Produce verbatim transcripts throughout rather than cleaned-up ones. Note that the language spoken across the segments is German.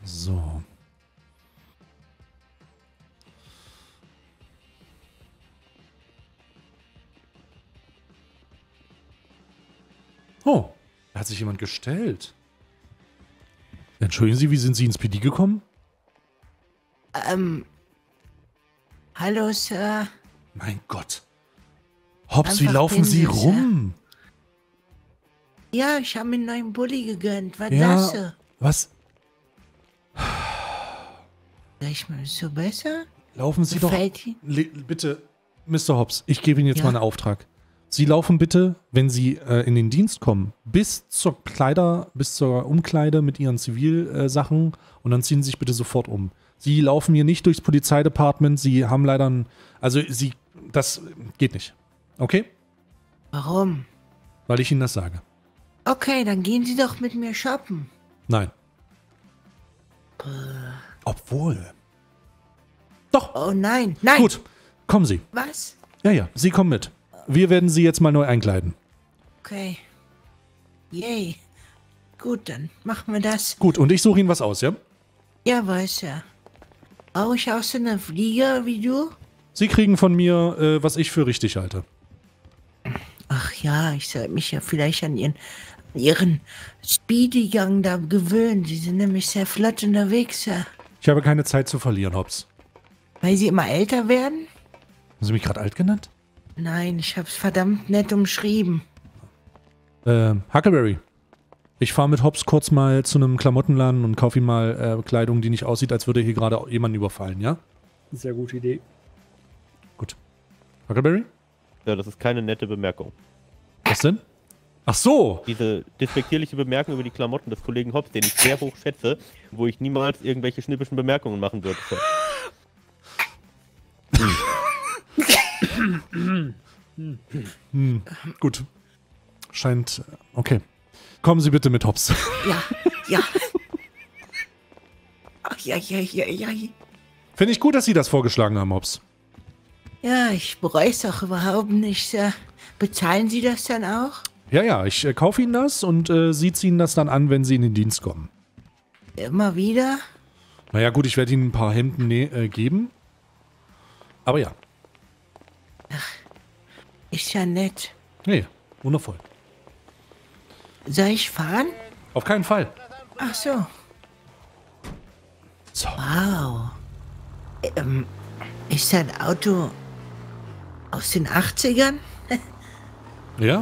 So. Oh, da hat sich jemand gestellt. Entschuldigen Sie, wie sind Sie ins P D gekommen? Ähm. Hallo, Sir. Mein Gott. Hobbs, wie Einfach laufen Sie hin, rum? Ja, ich habe mir einen neuen Bulli gegönnt. Was Ja, das, Sir? was? Sag ich mal, ist so besser? Laufen Sie Gefällt doch... Ihnen? Le bitte, Mister Hobbs, ich gebe Ihnen jetzt Ja? mal einen Auftrag. Sie laufen bitte, wenn Sie äh, in den Dienst kommen, bis zur Kleider, bis zur Umkleide mit Ihren Zivilsachen äh, und dann ziehen Sie sich bitte sofort um. Sie laufen hier nicht durchs Polizeidepartement, Sie haben leider ein... Also Sie... Das geht nicht. Okay? Warum? Weil ich Ihnen das sage. Okay, dann gehen Sie doch mit mir shoppen. Nein. Obwohl. Doch. Oh nein, nein. Gut, kommen Sie. Was? Ja, ja, Sie kommen mit. Wir werden Sie jetzt mal neu einkleiden. Okay. Yay. Gut, dann machen wir das. Gut, und ich suche Ihnen was aus, ja? Ja, weiß ja. Brauche ich auch so eine Flieger wie du? Sie kriegen von mir, äh, was ich für richtig halte. Ach ja, ich sollte mich ja vielleicht an ihren, an ihren Speedy-Gang da gewöhnen. Sie sind nämlich sehr flott unterwegs, ja. Ich habe keine Zeit zu verlieren, Hobbs. Weil sie immer älter werden? Haben Sie mich gerade alt genannt? Nein, ich hab's verdammt nett umschrieben. Äh, Huckleberry. Ich fahre mit Hobbs kurz mal zu einem Klamottenladen und kaufe ihm mal äh, Kleidung, die nicht aussieht, als würde hier gerade jemanden überfallen, ja? Sehr gute Idee. Gut. Huckleberry? Ja, das ist keine nette Bemerkung. Was denn? Ach so! Diese despektierliche Bemerkung über die Klamotten des Kollegen Hobbs, den ich sehr hoch schätze, wo ich niemals irgendwelche schnippischen Bemerkungen machen würde. Hm, gut. Scheint... Okay. Kommen Sie bitte mit Hobbs. Ja, ja. Ach ja, ja, ja, ja. Finde ich gut, dass Sie das vorgeschlagen haben, Hobbs. Ja, ich bereue es auch überhaupt nicht. Sir. Bezahlen Sie das dann auch? Ja, ja, ich äh, kaufe Ihnen das und äh, Sie ziehen das dann an, wenn Sie in den Dienst kommen. Immer wieder? Naja, gut, ich werde Ihnen ein paar Hemden ne äh, geben. Aber ja. Ist ja nett. Nee, wundervoll. Soll ich fahren? Auf keinen Fall. Ach so. So. Wow. Ähm, ist das Auto aus den achtzigern? Ja.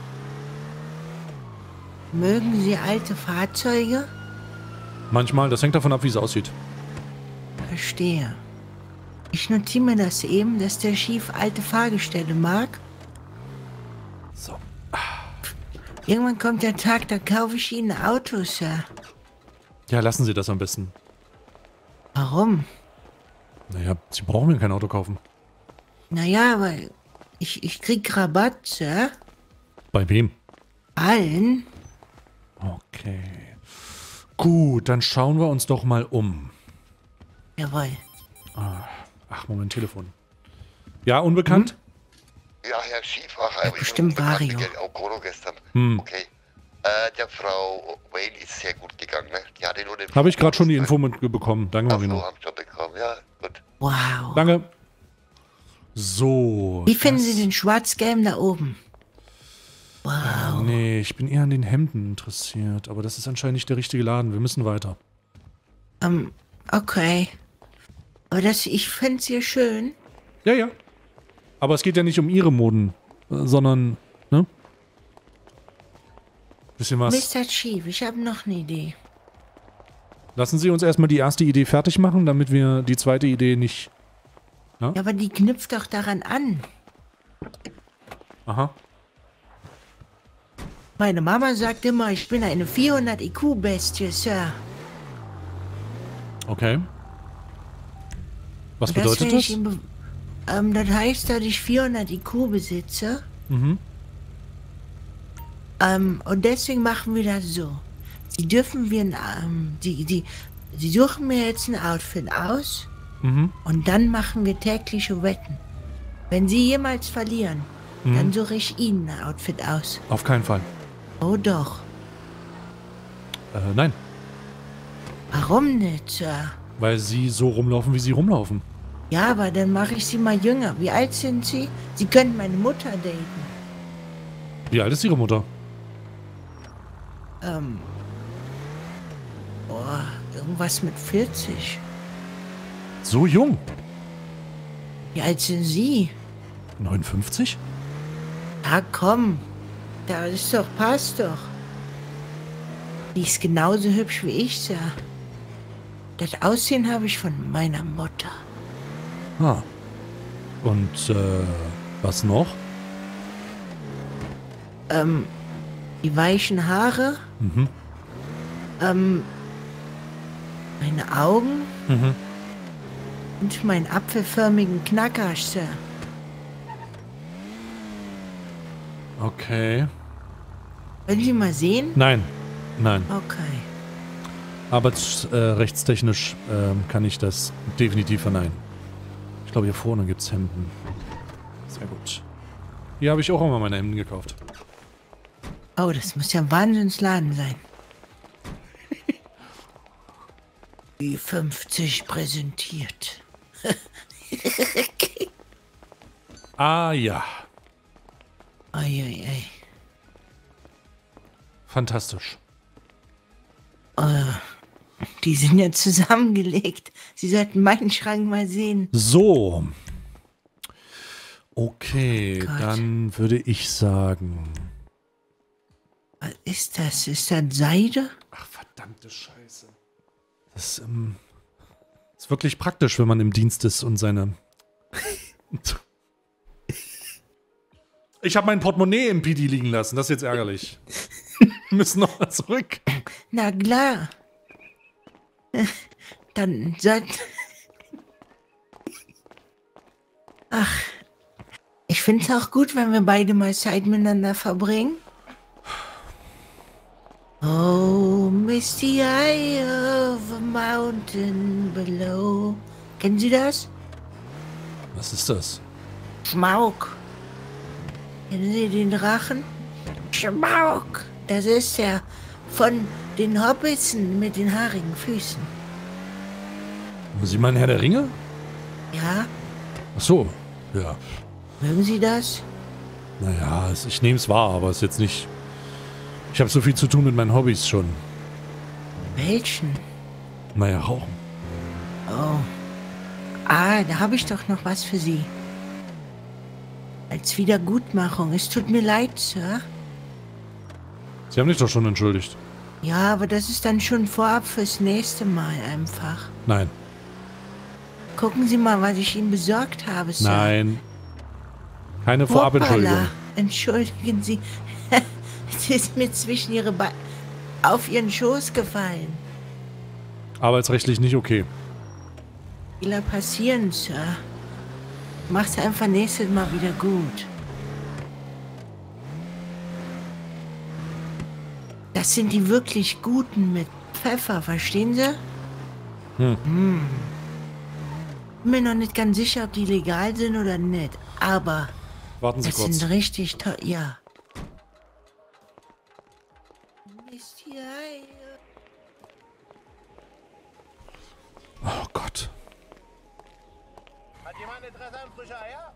Mögen Sie alte Fahrzeuge? Manchmal, das hängt davon ab, wie es aussieht. Verstehe. Ich notiere mir das eben, dass der Chief alte Fahrgestelle mag. So. Irgendwann kommt der Tag, da kaufe ich Ihnen Autos, Sir. Ja, lassen Sie das am besten. Warum? Naja, Sie brauchen mir kein Auto kaufen. Naja, weil ich, ich krieg Rabatt, Sir. Bei wem? Allen? Okay. Gut, dann schauen wir uns doch mal um. Jawohl. Ach, Moment, Telefon. Ja, unbekannt? Ja, Herr Schiefacher, Ja, bestimmt Vario. Okoro gestern. Hm. Okay. Äh, der Frau Wayne ist sehr gut gegangen, ne? Die hatte nur den... Habe ich gerade schon die Info mit bekommen. Danke, Ach so, Marino. haben schon bekommen, ja, gut. Wow. Danke. So. Wie finden das- Sie den Schwarz-Gelben da oben? Wow. Nee, ich bin eher an den Hemden interessiert. Aber das ist anscheinend nicht der richtige Laden. Wir müssen weiter. Ähm, okay. Aber das, ich find's hier schön. Ja, ja. Aber es geht ja nicht um Ihre Moden, äh, sondern, ne? Bisschen was. Mister Chief, ich habe noch eine Idee. Lassen Sie uns erstmal die erste Idee fertig machen, damit wir die zweite Idee nicht... Ja, aber die knüpft doch daran an. Aha. Meine Mama sagt immer, ich bin eine vierhundert I Q-Bestie, Sir. Okay. Was Und bedeutet will das? ich ihm be- Ähm, das heißt, dass ich vierhundert I Q besitze. Mhm. Ähm, und deswegen machen wir das so. Sie dürfen wir, ein, ähm, die, die, Sie suchen mir jetzt ein Outfit aus. Mhm. Und dann machen wir tägliche Wetten. Wenn Sie jemals verlieren, Mhm. dann suche ich Ihnen ein Outfit aus. Auf keinen Fall. Oh doch. Äh, nein. Warum nicht, Sir? Weil sie so rumlaufen, wie sie rumlaufen. Ja, aber dann mache ich sie mal jünger. Wie alt sind Sie? Sie können meine Mutter daten. Wie alt ist ihre Mutter? Ähm. Boah, irgendwas mit vierzig. So jung? Wie alt sind Sie? neunundfünfzig? Ja, komm. Da ist doch, passt doch. Die ist genauso hübsch wie ich, Sir. Das Aussehen habe ich von meiner Mutter. Ah. Und, äh, was noch? Ähm, die weichen Haare. Mhm. Ähm, meine Augen. Mhm. Und meinen apfelförmigen Knacker, Sir. Okay. Wollen Sie mal sehen? Nein. Nein. Okay. Arbeitsrechtstechnisch äh, ähm, kann ich das definitiv verneinen. Ich glaube, hier vorne gibt es Hemden. Sehr gut. Hier habe ich auch immer meine Hemden gekauft. Oh, das muss ja ein Wahnsinnsladen sein. Die fünfzig präsentiert. Ah ja. Eieiei. Fantastisch. Äh, die sind ja zusammengelegt. Sie sollten meinen Schrank mal sehen. So. Okay, Gott. dann würde ich sagen... Was ist das? Ist das Seide? Ach, verdammte Scheiße. Das ähm, ist wirklich praktisch, wenn man im Dienst ist und seine... Ich habe mein Portemonnaie im P D liegen lassen. Das ist jetzt ärgerlich. Wir müssen noch mal zurück. Na klar. Dann sollt... Ach, ich finde es auch gut, wenn wir beide mal Zeit miteinander verbringen. Oh, misty eye of a mountain below. Kennen Sie das? Was ist das? Schmauk. Kennen Sie den Drachen? Schmauk. Das ist der von den Hobbitsen mit den haarigen Füßen. Sie meinen Herr der Ringe? Ja? Ach so, ja. Mögen Sie das? Naja, es- ich nehme es wahr, aber es ist jetzt nicht... Ich habe so viel zu tun mit meinen Hobbys schon. Welchen? Naja, rauchen. Oh. Ah, da habe ich doch noch was für Sie. Als Wiedergutmachung. Es tut mir leid, Sir. Sie haben dich doch schon entschuldigt. Ja, aber das ist dann schon vorab fürs nächste Mal einfach. Nein. Gucken Sie mal, was ich Ihnen besorgt habe, Sir. Nein. Keine Vorabentschuldigung. Hoppala. Entschuldigen Sie. Es ist mir zwischen Ihre Beine auf Ihren Schoß gefallen. Arbeitsrechtlich nicht okay. Fehler passieren, Sir. Mach's einfach nächstes Mal wieder gut. Das sind die wirklich guten mit Pfeffer, verstehen Sie? Hm. Hm. Bin mir noch nicht ganz sicher, ob die legal sind oder nicht. Aber Warten Sie das kurz. sind richtig toll. Ja. Oh Gott. Hat jemand Interesse an frischer Eier?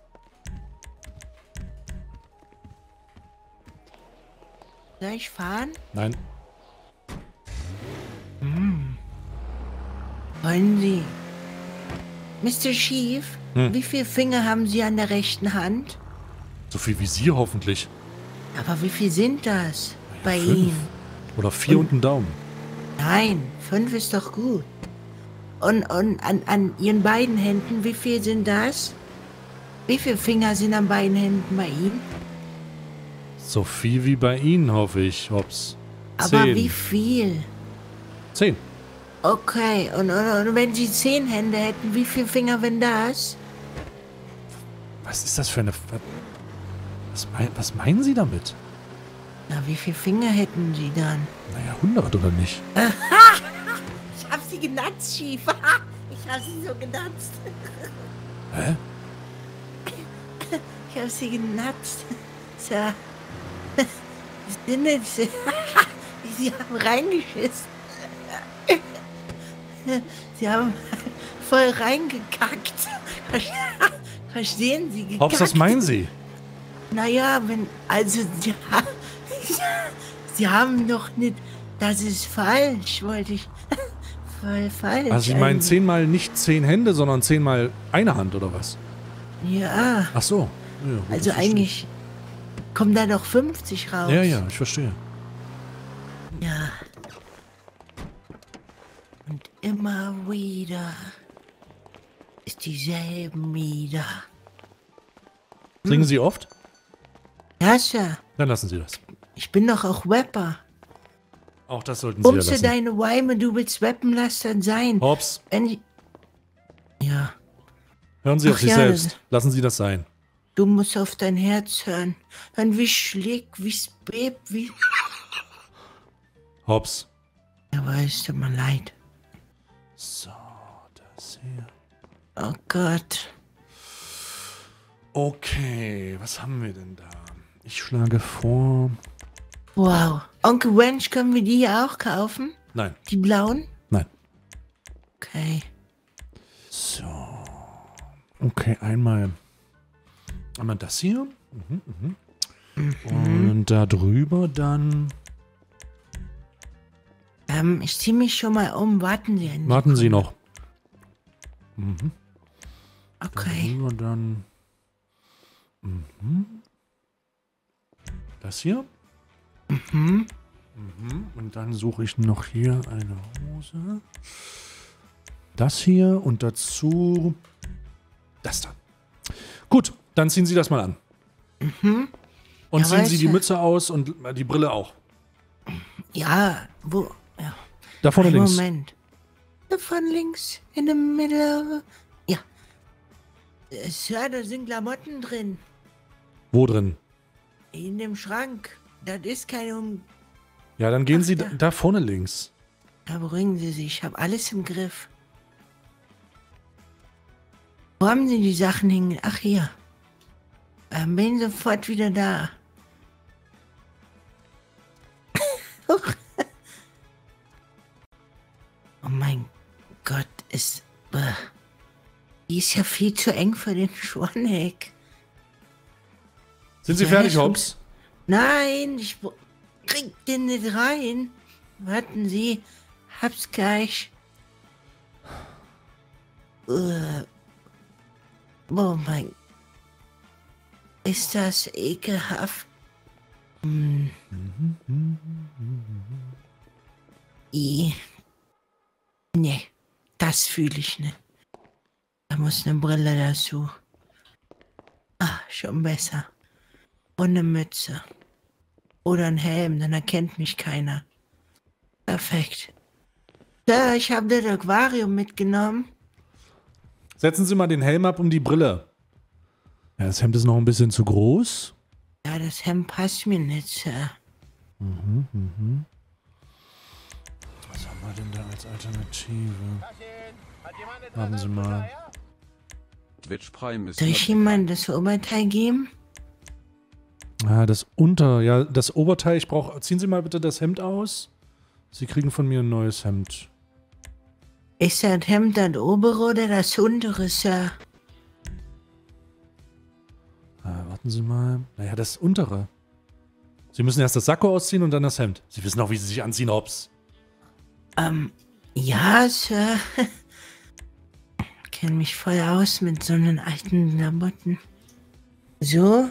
Soll ich fahren? Nein. Wollen Sie? Mister Chief, Hm. wie viele Finger haben Sie an der rechten Hand? So viel wie Sie hoffentlich. Aber wie viel sind das bei fünf. Ihnen? Oder vier Und- und einen Daumen. Nein, fünf ist doch gut. Und, und an, an Ihren beiden Händen, wie viel sind das? Wie viele Finger sind an beiden Händen bei Ihnen? So viel wie bei Ihnen, hoffe ich, Hops. Aber Zehn. wie viel? Zehn. Okay, und, und, und wenn Sie zehn Hände hätten, wie viele Finger wären das? Was ist das für eine... Was, mein, was meinen Sie damit? Na, wie viele Finger hätten Sie dann? Naja, hundert oder nicht? Ich hab Sie genatzt, Chief. Ich hab Sie so genatzt. Hä? Ich hab Sie genatzt. Sir. Sie sind jetzt... Sie haben reingeschissen. Sie haben voll reingekackt. Verstehen Sie? Gekackt. Hobbs, was meinen Sie? Naja, wenn, also, Sie, Sie haben doch nicht, das ist falsch, wollte ich, voll falsch. Also Sie meinen zehnmal nicht zehn Hände, sondern zehnmal eine Hand, oder was? Ja, Ach so. Ja, gut, also das verstehe eigentlich kommen da doch fünfzig raus. ich. Ja, ja, ich verstehe. Ja. Und immer wieder ist dieselben wieder. Singen Sie oft? Ja, Sir, Dann lassen Sie das. ich bin doch auch Rapper. Auch das sollten Sie ja Umse lassen. deine Weime, du willst rappen, lass dann sein. Hobbs, Wenn ich, ja, hören Sie auf Ach sich ja, selbst. das- Lassen Sie das sein. du musst auf dein Herz hören. Hören, wie es schlägt, wie es bebt, wie... Hobbs. Aber es tut mir leid. So, das hier. Oh Gott. Okay, was haben wir denn da? Ich schlage vor... Wow. Onkel Wench, können wir die ja auch kaufen? Nein, Die blauen? nein. Okay. So. Okay, einmal... Einmal das hier. Mhm, mhm. Und da drüber dann... Ähm, ich zieh mich schon mal um. Warten Sie eine Warten Sie Sekunde. noch. Mhm. Okay. Darüber dann... Mhm. Das hier. Mhm. Mhm. Und dann suche ich noch hier eine Hose. Das hier und dazu das da. Gut, dann ziehen Sie das mal an. Mhm. Und Ja, ziehen Sie weißt die du- Mütze aus und die Brille auch. Ja, wo? Ja. Da vorne Einen links. Moment. Da von links, in der Mitte. Ja. Äh, Sir, da sind Klamotten drin. Wo drin? In dem Schrank. Das ist keine um. Ja, dann gehen Ach, Sie da. da, da vorne links. Da beruhigen Sie sich. Ich habe alles im Griff. Wo haben Sie die Sachen hinge... Ach, hier. Ähm, bin sofort wieder da. Huch. Oh mein Gott, ist... Bäh. Die ist ja viel zu eng für den Schwaneck. Sind Sie Ja, fertig, schon. Hobbs? Nein, ich wo- krieg den nicht rein. Warten Sie, hab's gleich. Äh, oh mein... Ist das ekelhaft? Hm. I. Nee, das fühle ich nicht. Da muss eine Brille dazu. Ah, schon besser. Und eine Mütze. Oder ein Helm, dann erkennt mich keiner. Perfekt. Ja, ich habe das Aquarium mitgenommen. Setzen Sie mal den Helm ab und die Brille. Ja, das Hemd ist noch ein bisschen zu groß. Ja, das Hemd passt mir nicht, Sir. Was haben wir denn da als Alternative? Hat jemand Interesse Warten an Sie frischer mal. Eier? Twitch Prime ist Soll ich ihm mal das Oberteil geben? Ah, das Unter, ja, das Oberteil, ich brauche, ziehen Sie mal bitte das Hemd aus. Sie kriegen von mir ein neues Hemd. Ist das Hemd das obere oder das untere, Sir? Ah, warten Sie mal. Naja, das untere. Sie müssen erst das Sakko ausziehen und dann das Hemd. Sie wissen auch, wie Sie sich anziehen, Hobbs. Ähm, ja, Sir. Kenn mich voll aus mit so einen alten Klamotten. So?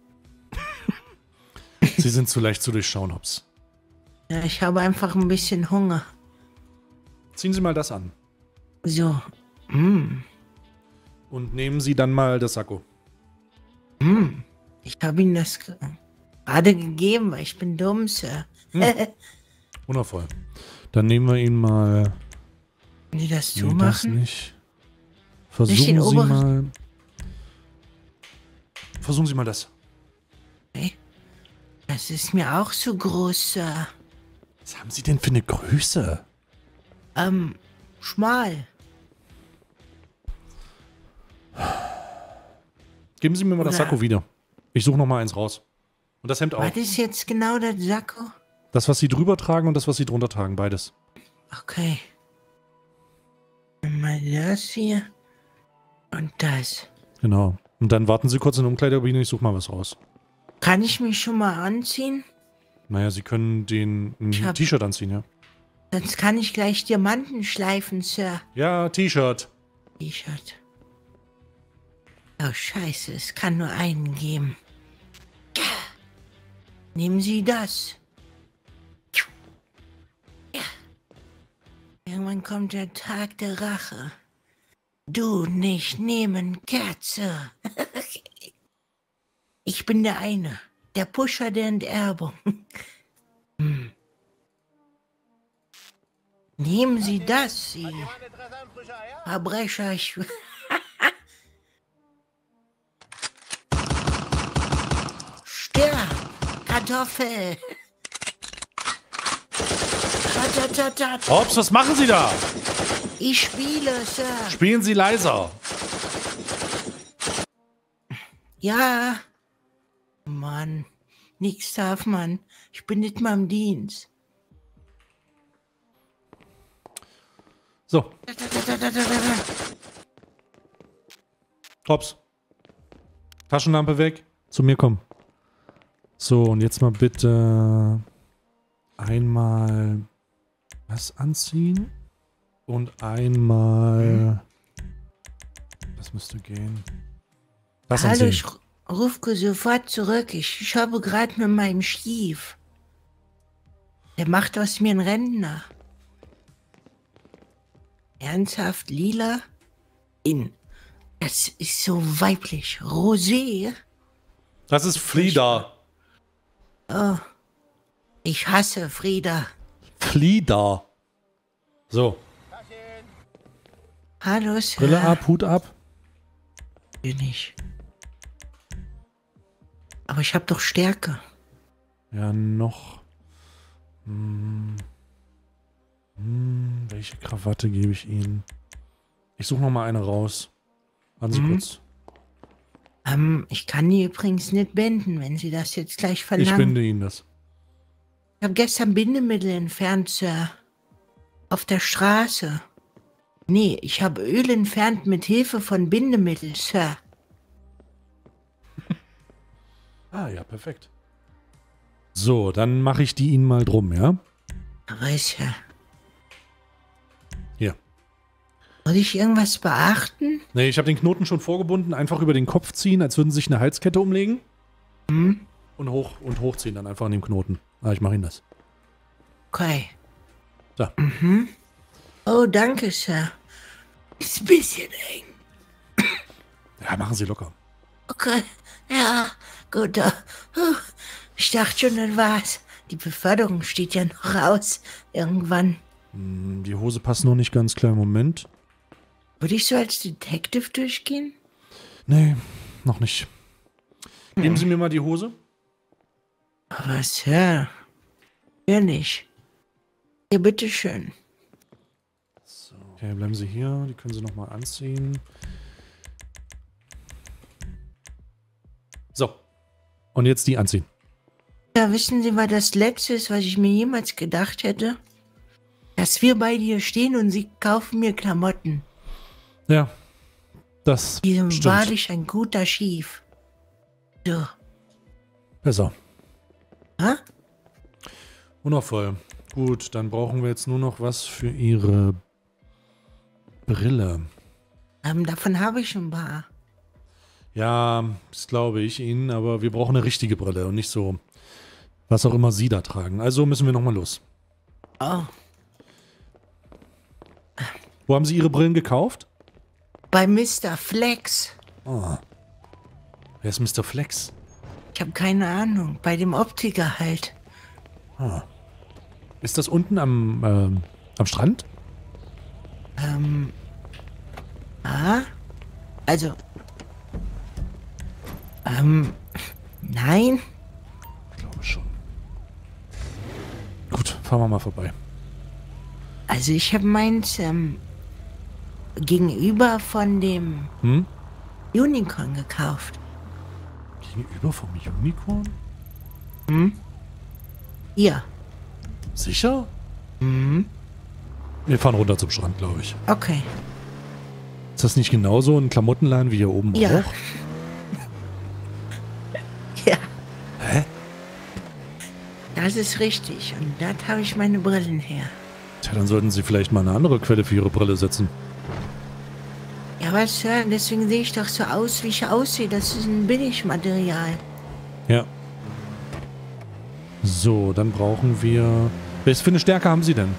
Sie sind zu leicht zu durchschauen, Hobbs. Ja, ich habe einfach ein bisschen Hunger. Ziehen Sie mal das an. So. Hm. Und nehmen Sie dann mal das Sakko. Hm. Ich habe ihm das ge- gerade gegeben, weil ich bin dumm, Sir. Wundervoll. Dann nehmen wir ihn mal. Können Sie das Nee, das zumachen? nicht. Nicht Versuchen den Sie oberen- mal. Versuchen Sie mal das. Okay. Das ist mir auch so groß, Sir. Was haben Sie denn für eine Größe? Ähm, schmal. Geben Sie mir mal das Oder- Sakko wieder. Ich suche noch mal eins raus. Und das Hemd auch. Was ist jetzt genau das Sakko? Das, was Sie drüber tragen und das, was Sie drunter tragen, beides. Okay. Das hier. Und das. Genau. Und dann warten Sie kurz in der Umkleidekabine, ich suche mal was raus. Kann ich mich schon mal anziehen? Naja, Sie können den ein Ich hab- T-Shirt anziehen, ja. Sonst kann ich gleich Diamanten schleifen, Sir. Ja, T-Shirt. T-Shirt. Oh, scheiße, es kann nur einen geben. Nehmen Sie das. Ja. Irgendwann kommt der Tag der Rache. Du nicht nehmen, Kerze. Ich bin der eine, der Pusher der Enterbung. Hm. Nehmen Sie das, Sie Verbrecher. Ich Stirb, Kartoffel. Tatatatat. Hobbs, was machen Sie da? Ich spiele, Sir. Spielen Sie leiser. Ja. Mann, nix darf man. Ich bin nicht mal im Dienst. So, Hobbs. Taschenlampe weg. Zu mir kommen. So, und jetzt mal bitte einmal das anziehen. Und einmal... Das müsste gehen. Das Hallo, anziehen. ich ru- rufe sofort zurück. Ich shoppe gerade mit meinem Stief. Der macht aus mir einen Rentner. Ernsthaft, lila? In. Das ist so weiblich. Rosé? Das ist Flieder. Oh. Ich hasse Frieda. Flieder. So, Hallo, Sir. Brille ab, Hut ab. Bin ich. Aber ich hab doch Stärke. Ja, noch. Hm. Hm, welche Krawatte gebe ich Ihnen? Ich suche noch mal eine raus. Warten Sie Mhm. kurz. Ähm, ich kann die übrigens nicht binden, wenn Sie das jetzt gleich verlangen. Ich binde Ihnen das. Ich habe gestern Bindemittel entfernt, Sir. Auf der Straße. Nee, ich habe Öl entfernt mit Hilfe von Bindemittel, Sir. Ah, ja, perfekt. So, dann mache ich die Ihnen mal drum, ja? Aber Sir. Hier. Soll ich irgendwas beachten? Nee, ich habe den Knoten schon vorgebunden. Einfach über den Kopf ziehen, als würden Sie sich eine Halskette umlegen. Hm? Und, hoch, und hochziehen dann einfach an dem Knoten. Ah, ich mache Ihnen das. Okay. So. Mhm. Oh, danke, Sir. Ist ein bisschen eng. Ja, machen Sie locker. Okay. Ja, gut. äh, huh. Ich dachte schon, das war's. Die Beförderung steht ja noch aus. Irgendwann. Hm, die Hose passt noch nicht ganz klar im Moment. Würde ich so als Detective durchgehen? Nee, noch nicht. Geben Sie mir mal die Hose. Aber Sir. Ehrlich. Ja, bitteschön. Okay, bleiben Sie hier. Die können Sie noch mal anziehen. So. Und jetzt die anziehen. Ja, wissen Sie, was das Letzte ist, was ich mir jemals gedacht hätte? Dass wir beide hier stehen und Sie kaufen mir Klamotten. Ja. Das Die sind stimmt. wahrlich ein guter Schief. So. Besser. Hä? Wundervoll. Gut, dann brauchen wir jetzt nur noch was für Ihre Brille. Ähm, davon habe ich schon ein paar. Ja, das glaube ich Ihnen, aber wir brauchen eine richtige Brille und nicht so, was auch immer Sie da tragen. Also müssen wir nochmal los. Oh. Wo haben Sie Ihre Brillen gekauft? Bei Mister Flex. Oh. Wer ist Mister Flex? Ich habe keine Ahnung. Bei dem Optiker halt. Ah. Ist das unten am, ähm, am Strand? Ähm. Ah? Also. Ähm. Nein? Ich glaube schon. Gut, fahren wir mal vorbei. Also ich habe meins ähm, gegenüber von dem Hm? Unicorn gekauft. Gegenüber vom Unicorn? Hm? Hier. Sicher? Mhm. Wir fahren runter zum Strand, glaube ich. Okay. Ist das nicht genauso ein Klamottenladen wie hier oben Ja. auch? Ja. Hä? Das ist richtig. Und da habe ich meine Brillen her. Tja, dann sollten Sie vielleicht mal eine andere Quelle für Ihre Brille setzen. Ja, was, Sir? Deswegen sehe ich doch so aus, wie ich aussehe. Das ist ein Billigmaterial. Ja. So, dann brauchen wir... Was für eine Stärke haben Sie denn?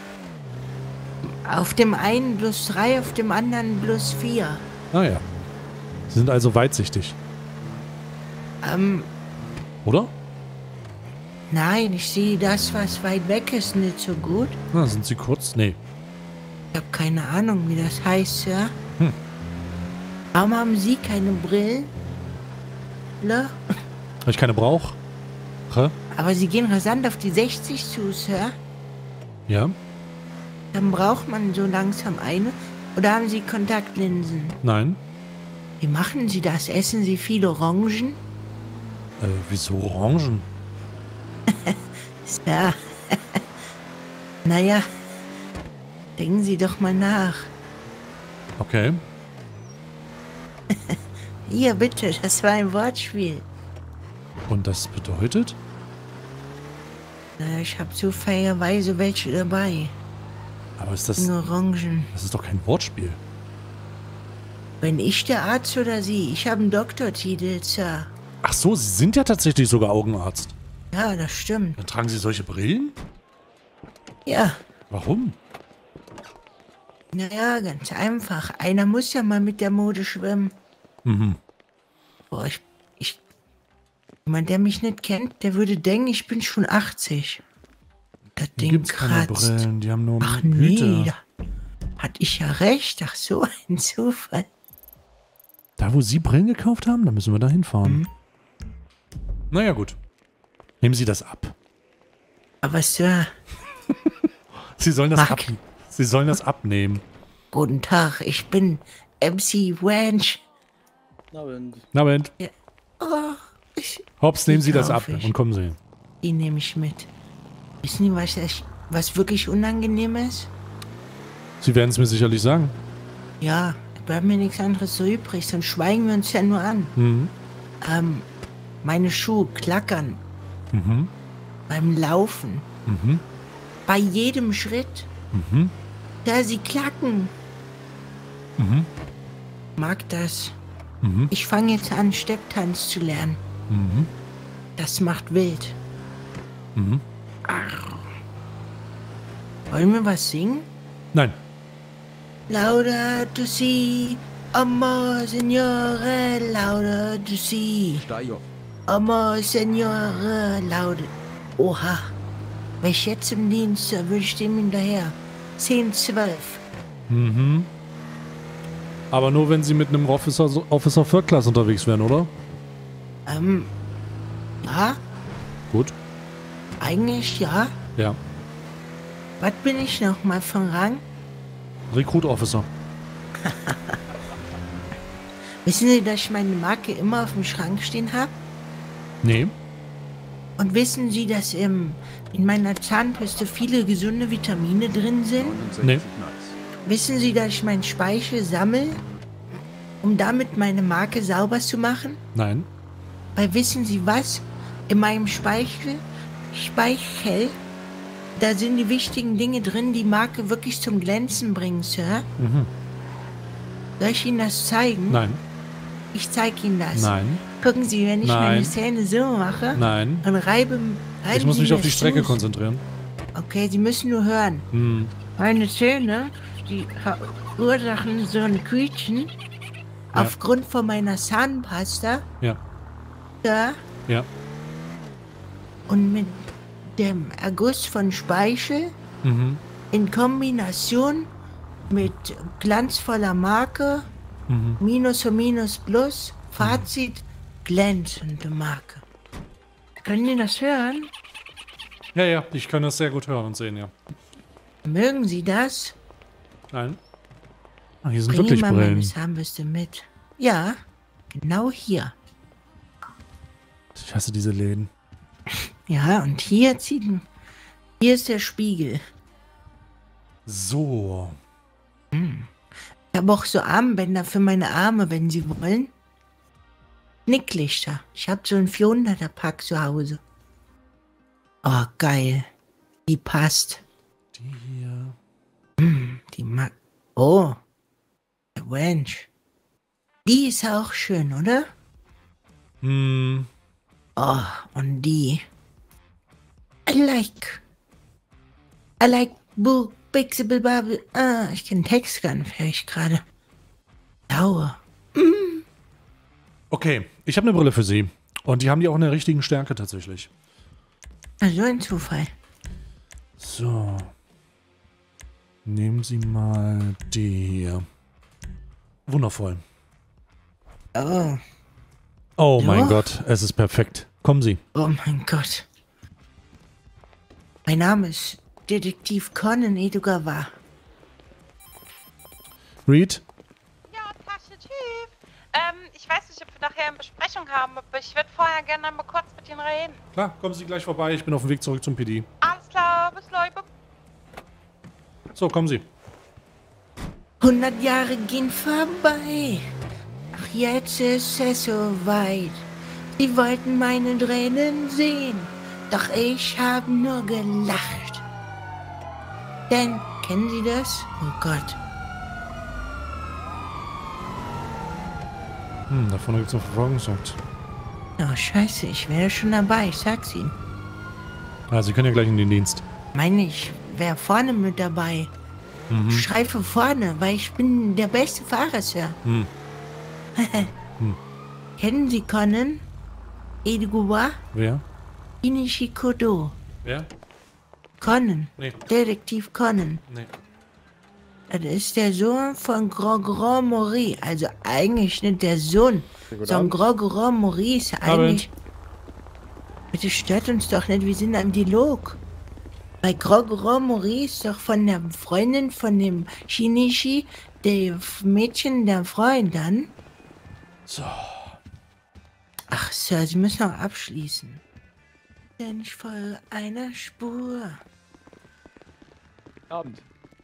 Auf dem einen plus drei, auf dem anderen plus vier. Ah ja. Sie sind also weitsichtig, Ähm, oder? nein, ich sehe das, was weit weg ist, nicht so gut. Na, sind Sie kurz? Nee. Ich habe keine Ahnung, wie das heißt, Sir. Hm. Warum haben Sie keine Brillen? Ne? Weil ich keine brauche? Hä? Aber Sie gehen rasant auf die sechzig zu, Sir. Ja? Dann braucht man so langsam eine. Oder haben Sie Kontaktlinsen? Nein? Wie machen Sie das? Essen Sie viele Orangen? Äh, wieso Orangen? Sir. Naja, denken Sie doch mal nach. Okay. Hier, bitte, das war ein Wortspiel. Und das bedeutet? Na, ich habe zufälligerweise welche dabei. Aber ist das... In Orangen. Das ist doch kein Wortspiel. Bin ich der Arzt oder Sie? Ich habe einen Doktortitel, Sir. Ach so, Sie sind ja tatsächlich sogar Augenarzt. Ja, das stimmt. Dann tragen Sie solche Brillen? Ja, Warum? naja, ganz einfach. Einer muss ja mal mit der Mode schwimmen. Mhm. Boah, ich, ich... Jemand, der mich nicht kennt, der würde denken, ich bin schon achtzig. Das Hier Ding gibt's keine kratzt. Brillen, die haben nur Ach Hüte. nee, da hatte ich ja recht. Ach so, ein Zufall. Da, wo Sie Brillen gekauft haben, da müssen wir da hinfahren. Mhm. Naja, gut. Nehmen Sie das ab. Aber Sir, Sie sollen das, Mark. ab Sie sollen das abnehmen. guten Tag, ich bin M C Wench. Na, Moment. Oh, ich, Hops, nehmen Die Sie das ab kauf ich. und kommen Sie. die nehme ich mit. Wissen Sie, was, das, was wirklich unangenehm ist? Sie werden es mir sicherlich sagen. Ja, da bleibt mir nichts anderes so übrig, sonst schweigen wir uns ja nur an. Mhm. Ähm, meine Schuhe klackern Mhm. beim Laufen, Mhm. bei jedem Schritt. Mhm. Da sie klacken. Mhm. Mag das. Mhm. Ich fange jetzt an, Stepptanz zu lernen. Mhm. Das macht wild. Mhm. Arr. Wollen wir was singen? Nein. Lauda to si, amor signore, lauda to si, Steig auf. amor signore, lauda. Oha. Wäre ich jetzt im Dienst, da würde ich dem hinterher. zehn, zwölf. Mhm. Aber nur, wenn Sie mit einem Officer, Officer Third Class unterwegs wären, oder? Ähm, ja, Gut. eigentlich ja. Ja. Was bin ich noch mal von Rang? Recruit Officer. Wissen Sie, dass ich meine Marke immer auf dem Schrank stehen habe? Nee. Und wissen Sie, dass im, in meiner Zahnbürste viele gesunde Vitamine drin sind? neunundsechzig Nee. nice. Wissen Sie, dass ich meinen Speichel sammle, um damit meine Marke sauber zu machen? Nein. Weil wissen Sie was? In meinem Speichel, Speichel, da sind die wichtigen Dinge drin, die Marke wirklich zum Glänzen bringen, Sir. Mhm. Soll ich Ihnen das zeigen? Nein. Ich zeige Ihnen das. Nein. Gucken Sie, wenn ich Nein. meine Zähne so mache Nein. und reibe, reiben Ich muss Sie mich mir auf die Strecke Fuß. konzentrieren. Okay, Sie müssen nur hören. Hm. Meine Zähne, die verursachen so ein Quietschen aufgrund von meiner Zahnpasta. Ja. Ja, Ja. und mit dem Erguss von Speichel Mhm. in Kombination mit glanzvoller Marke, Mhm. Minus und Minus Plus, Fazit, glänzende Marke. Können Sie das hören? Ja, ja. Ich kann das sehr gut hören und sehen, ja. Mögen Sie das? Nein. Ah, hier sind Bring wirklich mal meine Brillen. Zahnbürste mit. Ja, genau hier. Ich hasse diese Läden. Ja, und hier zieht... Hier ist der Spiegel. So. Ich habe auch so Armbänder für meine Arme, wenn Sie wollen. Knicklichter. Ich habe so einen vierhunderter Pack zu Hause. Oh, geil. Die passt. Die hier. Hm, die mag... Oh. Der Wench. Die ist auch schön, oder? Hm. Oh, und die. I like. I like book, Bixable Bubble. Ah, ich kenne Text gar nicht, höre ich gerade. Dauer. Okay, ich habe eine Brille für Sie. Und die haben die auch in der richtigen Stärke tatsächlich. Also ein Zufall. So. Nehmen Sie mal die hier. Wundervoll. Oh, Oh mein Ja. Gott, es ist perfekt. Kommen Sie. oh mein Gott. Mein Name ist Detektiv Conan Edogawa. Reed? Ja, Tasche Chief. Ähm, ich weiß nicht, ob wir nachher eine Besprechung haben, aber ich würde vorher gerne mal kurz mit Ihnen reden. Klar, kommen Sie gleich vorbei. Ich bin auf dem Weg zurück zum P D. Alles klar, bis gleich. So, kommen Sie. hundert Jahre gehen vorbei. Ach, jetzt ist es soweit. Sie wollten meine Tränen sehen, doch ich habe nur gelacht. Denn, kennen Sie das? Oh Gott. Hm, da vorne gibt es noch Verfolgungsjagd. Oh, scheiße, ich wäre schon dabei, ich sag's Ihnen. Ah, Sie können ja gleich in den Dienst. Meine ich, wäre vorne mit dabei. Mhm. Schreife vorne, weil ich bin der beste Fahrer, Sir. Hm. Hm. Kennen Sie Conan Edogawa Wer? Inishikodo? Wer? Conan. Nee. Detektiv Conan. Nee. Das ist der Sohn von Grand Mori. Also eigentlich nicht der Sohn, sondern Grand Mori ist eigentlich... Bitte stört uns doch nicht, wir sind am Dialog. Bei Grand Mori ist doch von der Freundin von dem Shinichi, der Mädchen, der Freund dann. So. Ach, Sir, Sie müssen auch abschließen. Denn ich folge einer Spur. Abend.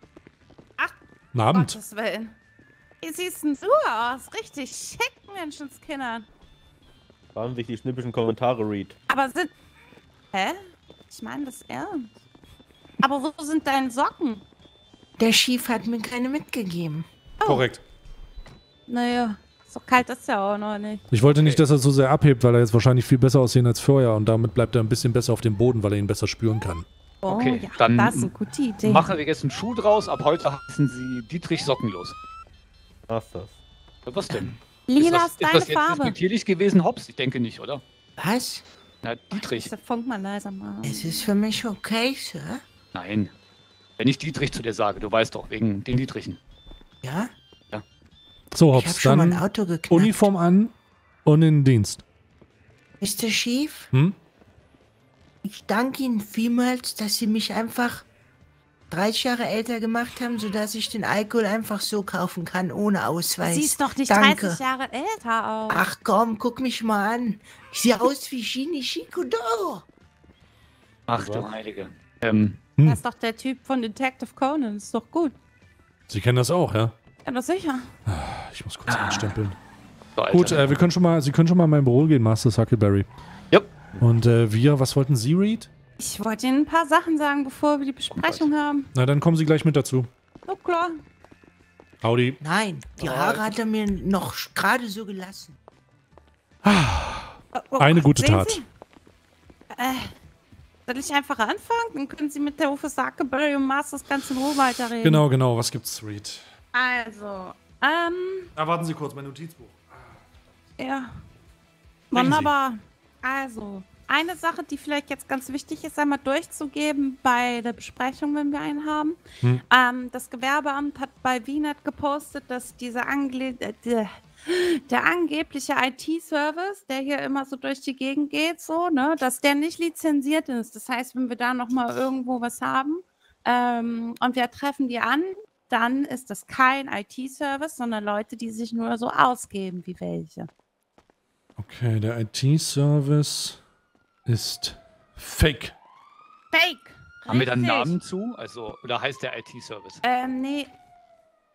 Guten Abend. Gottes Willen. Wie siehst denn du aus? Richtig schick, Menschenskinder. Sparen sich die schnippischen Kommentare, Reed. Aber sind... Hä? Ich meine das ernst. Aber wo sind deine Socken? Der Chief hat mir keine mitgegeben. Korrekt. Naja, so kalt ist ja auch noch nicht. Ich wollte nicht, dass er so sehr abhebt, weil er jetzt wahrscheinlich viel besser aussehen als vorher und damit bleibt er ein bisschen besser auf dem Boden, weil er ihn besser spüren kann. Oh Okay, ja, dann das ist eine gute Idee. Machen wir jetzt einen Schuh draus. Ab heute heißen Sie Dietrich Sockenlos. Was das? Was denn? Lila ist ist, das, deine ist das jetzt Farbe. respektierlich gewesen, Hobbs? Ich denke nicht, oder? Was? Na, Dietrich. Ist der Funk mal leiser machen. Es ist für mich okay, Sir. Nein. Wenn ich Dietrich zu dir sage, du weißt doch, wegen den Dietrichen. Ja? So, Ich habe Hobbs, schon mal ein dann Auto geknackt. Uniform an und in den Dienst. Mister Chief, Hm? ich danke Ihnen vielmals, dass Sie mich einfach dreißig Jahre älter gemacht haben, sodass ich den Alkohol einfach so kaufen kann, ohne Ausweis. Du siehst doch nicht Danke. dreißig Jahre älter aus. Ach komm, guck mich mal an. Ich sehe aus wie Shinichikodo. Ach du Heilige. Ähm, Das ist doch der Typ von Detective Conan. Ist doch gut. Sie kennen das auch, ja? Ja, doch sicher. Ich muss kurz einstempeln. so, Alter. Gut, äh, wir können schon mal, Sie können schon mal in mein Büro gehen, Master Huckleberry. Jupp. Und äh, wir, was wollten Sie, Reed? Ich wollte Ihnen ein paar Sachen sagen, bevor wir die Besprechung haben. Na, dann kommen Sie gleich mit dazu. Oh, klar. Howdy. Nein, die Haare hat er mir noch gerade so gelassen. Oh, oh Eine Gott, gute sehen Tat. Sie? Äh, soll ich einfach anfangen? Dann können Sie mit der Rufus Huckleberry und Masters ganz in Ruhe weiterreden. Genau, genau. Was gibt's, Reed? Also, ähm, Ah, warten Sie kurz, mein Notizbuch. ja. Sprechen Sie. Wunderbar. Also, eine Sache, die vielleicht jetzt ganz wichtig ist, einmal durchzugeben bei der Besprechung, wenn wir einen haben. Hm. Ähm, das Gewerbeamt hat bei V net gepostet, dass dieser Angle äh, der, der angebliche I T-Service, der hier immer so durch die Gegend geht, so, ne, dass der nicht lizenziert ist. Das heißt, wenn wir da nochmal irgendwo was haben ähm, und wir treffen die an, dann ist das kein I T-Service, sondern Leute, die sich nur so ausgeben wie welche. Okay, der I T-Service ist fake. Fake! Haben wir da einen Richtig. Namen zu? Also, oder heißt der I T-Service? Ähm, nee.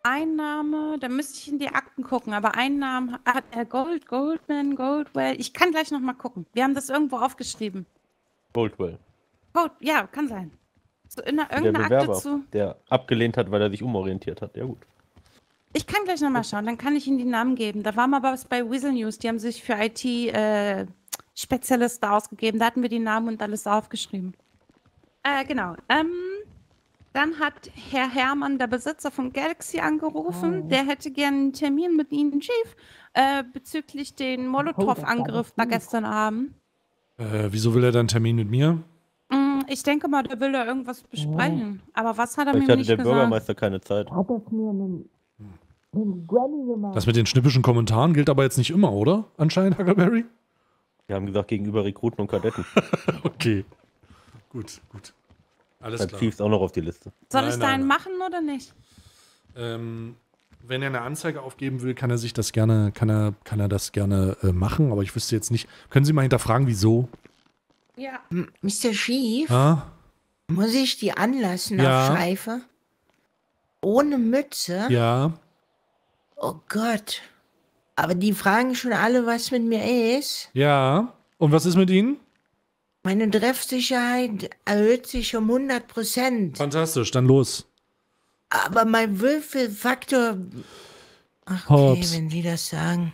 ein Name, da müsste ich in die Akten gucken, aber ein Name hat er Gold, Goldman, Goldwell. Ich kann gleich noch mal gucken. Wir haben das irgendwo aufgeschrieben. Goldwell. Gold, ja, kann sein. So in einer, Der irgendeine Akte Bewerber, zu. der abgelehnt hat, weil er sich umorientiert hat. Ja gut. Ich kann gleich noch mal schauen, dann kann ich Ihnen die Namen geben. Da war mal was bei Weasel News, die haben sich für I T-Spezialisten äh, ausgegeben. Da hatten wir die Namen und alles aufgeschrieben. Äh, genau. Ähm, dann hat Herr Hermann, der Besitzer von Galaxy, angerufen. Oh. Der hätte gerne einen Termin mit Ihnen, Chief, äh, bezüglich den Molotow-Angriff da gestern Abend. Äh, wieso will er dann einen Termin mit mir? Mm, Ich denke mal, der will da irgendwas besprechen. Aber was hat er Vielleicht mir hatte nicht der gesagt? Bürgermeister keine Zeit. Hat das mir einen, einen Granny gemacht. Das mit den schnippischen Kommentaren gilt aber jetzt nicht immer, oder? Anscheinend, Huckleberry? Wir haben gesagt, gegenüber Rekruten und Kadetten. Okay. Gut, gut. Alles Dann klar. Chiefs auch noch auf die Liste. Soll Nein, ich da nein, einen nein. machen oder nicht? Ähm, wenn er eine Anzeige aufgeben will, kann er sich das gerne, kann er, kann er das gerne äh, machen, aber ich wüsste jetzt nicht. Können Sie mal hinterfragen, wieso? Ja. M- Mister Chief, Ah? muss ich die anlassen Ja. auf Schleife? Ohne Mütze? Ja. Oh Gott. Aber die fragen schon alle, was mit mir ist. Ja. Und was ist mit Ihnen? Meine Treffsicherheit erhöht sich um hundert Prozent. Fantastisch, dann los. Aber mein Würfelfaktor... Ach, okay, Hops. wenn Sie das sagen.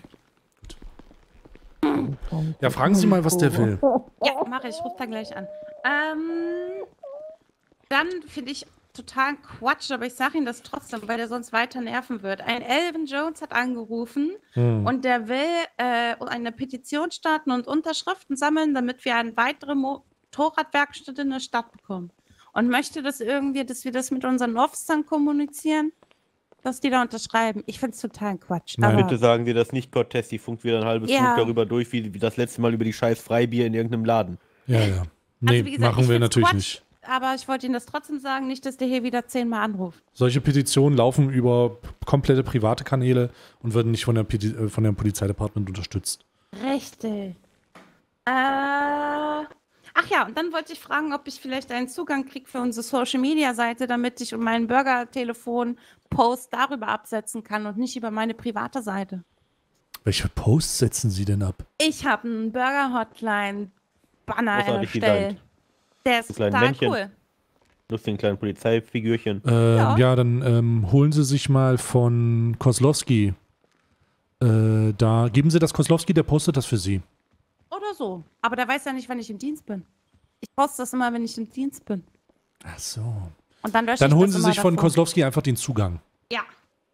Ja, fragen Sie mal, was der will. Ja, mache ich. Ich rufe da gleich an. Ähm, dann finde ich total Quatsch, aber ich sage Ihnen das trotzdem, weil der sonst weiter nerven wird. Ein Elvin Jones hat angerufen Hm. und der will äh, eine Petition starten und Unterschriften sammeln, damit wir eine weitere Motorradwerkstatt in der Stadt bekommen. Und möchte das irgendwie, dass wir das mit unseren Offs dann kommunizieren, dass die da unterschreiben. Ich finde es total Quatsch. Nein. aber Bitte sagen Sie das nicht, Cortez. Die funkt wieder ein halbes Ja. Buch darüber durch, wie, wie das letzte Mal über die scheiß Freibier in irgendeinem Laden. Ja, ja. Nee, Also wie gesagt, machen ich wir find's natürlich Quatsch, nicht. Aber ich wollte Ihnen das trotzdem sagen, nicht, dass der hier wieder zehnmal anruft. Solche Petitionen laufen über p- komplette private Kanäle und werden nicht von der, Peti äh, von der Polizeidepartement unterstützt. Richtig. Äh, ach ja, und dann wollte ich fragen, ob ich vielleicht einen Zugang kriege für unsere Social-Media-Seite, damit ich meinen Burger-Telefon-Post darüber absetzen kann und nicht über meine private Seite. Welche Posts setzen Sie denn ab? Ich habe einen Burger-Hotline-Banner Großartig erstellt. designt. Der ist Mit kleinen total Männchen. cool. Lustigen kleinen Polizeifigürchen. Ähm, ja. Ja. dann ähm, holen Sie sich mal von Kozlowski. Äh, da geben Sie das Kozlowski, der postet das für Sie. Oder so. Aber der weiß ja nicht, wann ich im Dienst bin. Ich poste das immer, wenn ich im Dienst bin. Ach so. Und dann lösche Dann ich holen das Sie immer sich von davor. Kozlowski einfach den Zugang. Ja.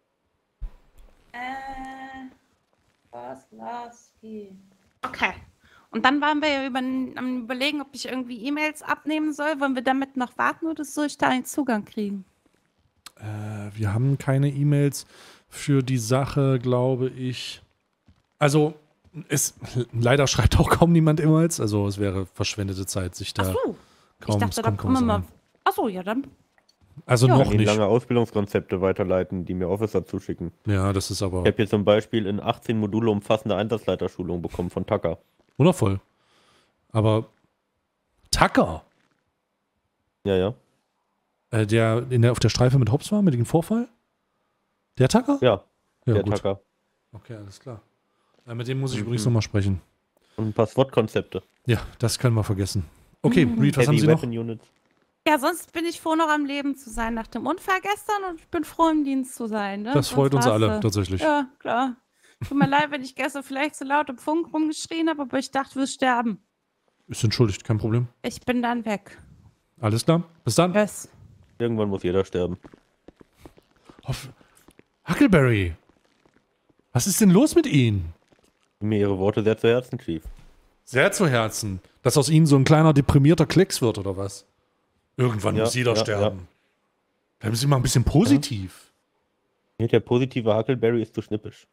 Äh, Kozlowski. Okay. Und dann waren wir ja über, am Überlegen, ob ich irgendwie E-Mails abnehmen soll. Wollen wir damit noch warten oder soll ich da einen Zugang kriegen? Äh, wir haben keine E-Mails für die Sache, glaube ich. Also, es, leider schreibt auch kaum niemand E-Mails. Also, es wäre verschwendete Zeit, sich da Ach so. kaum, ich dachte, es da kommt kaum kommen wir was mal. an. Ach so, ja, dann. Also, Ja. noch Kann Ihnen nicht. lange Ausbildungskonzepte weiterleiten, die mir Officer zuschicken. Ja, das ist aber Ich habe hier zum Beispiel in achtzehn Module umfassende Einsatzleiterschulung bekommen von Tucker. wundervoll. Aber Tucker, Ja, ja. äh, der, in der auf der Streife mit Hobbs war, mit dem Vorfall? Der Tucker? Ja, Ja, der gut. Tucker. Okay, alles klar. Äh, mit dem muss ich Mhm. übrigens nochmal sprechen. Und ein paar SWAT-Konzepte. Ja, das können wir vergessen. Okay, Mhm. Reed, was haben Heavy Sie noch? Weapon Units. Ja, sonst bin ich froh, noch am Leben zu sein nach dem Unfall gestern und ich bin froh, im Dienst zu sein. Ne? Das freut Sonst uns war's, alle, äh, tatsächlich. Ja, klar. Tut mir leid, wenn ich gestern vielleicht zu laut im Funk rumgeschrien habe, aber ich dachte, wir sterben. Ist entschuldigt, kein Problem. Ich bin dann weg. Alles klar, bis dann. Tschüss. Irgendwann muss jeder sterben. Hoff- Huckleberry, was ist denn los mit Ihnen? Mir Ihre Worte sehr zu Herzen, Chief. Sehr zu Herzen, dass aus Ihnen so ein kleiner deprimierter Klecks wird, oder was? Irgendwann Ja, muss jeder ja, sterben. Bleiben Sie mal ein bisschen positiv. Hier der positive Huckleberry ist zu schnippisch.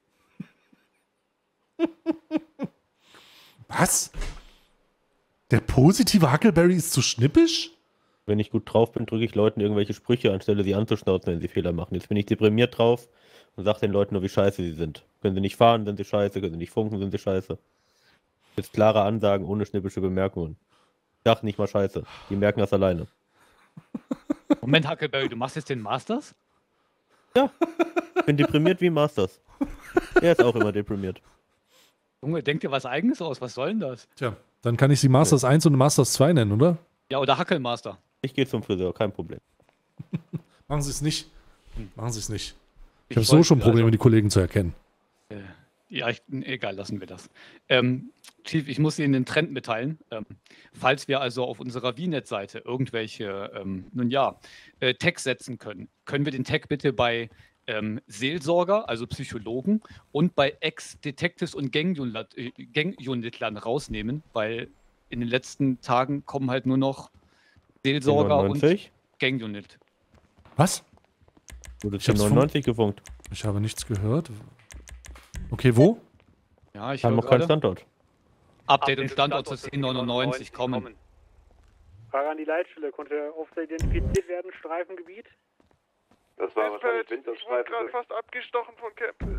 Was? Der positive Huckleberry ist zu schnippisch? Wenn ich gut drauf bin, drücke ich Leuten irgendwelche Sprüche, anstelle sie anzuschnauzen, wenn sie Fehler machen. Jetzt bin ich deprimiert drauf und sage den Leuten nur, wie scheiße sie sind. Können sie nicht fahren, sind sie scheiße. Können sie nicht funken, sind sie scheiße. Jetzt klare Ansagen ohne schnippische Bemerkungen. Ich dachte nicht mal scheiße. Die merken das alleine. Moment, Huckleberry, du machst jetzt den Masters? Ich bin deprimiert wie Masters. Er ist auch immer deprimiert. Junge, denk dir was Eigenes aus, was soll denn das? Tja, dann kann ich sie Masters eins und Masters zwei nennen, oder? Ja, oder Hackelmaster. Ich gehe zum Friseur, kein Problem. Machen Sie es nicht. Machen Sie es nicht. Ich, Ich habe so wollte- schon Probleme, also- die Kollegen zu erkennen. Äh, Ja, ich, egal, lassen wir das. Ähm, Chief, ich muss Ihnen den Trend mitteilen. Ähm, falls wir also auf unserer V net-Seite irgendwelche, ähm, nun ja, äh, Tags setzen können, können wir den Tag bitte bei ähm, Seelsorger, also Psychologen, und bei Ex-Detectives und Gang-Unit- äh, Gang-Unitlern rausnehmen, weil in den letzten Tagen kommen halt nur noch Seelsorger und neunundneunzig? Gang-Unit. Was? Wurde Ich hab's neunundneunzig gefunkt. Ich habe nichts gehört. Okay, wo? Ja, ich Wir haben höre noch keinen gerade. Standort. Update und Standort zur zehn neunundneunzig kommen. Frage an die Leitstelle. Konnte der Officer identifiziert werden? Streifengebiet? Das war wahrscheinlich Ich wurde Winterstreifen. gerade fast abgestochen von Campbell.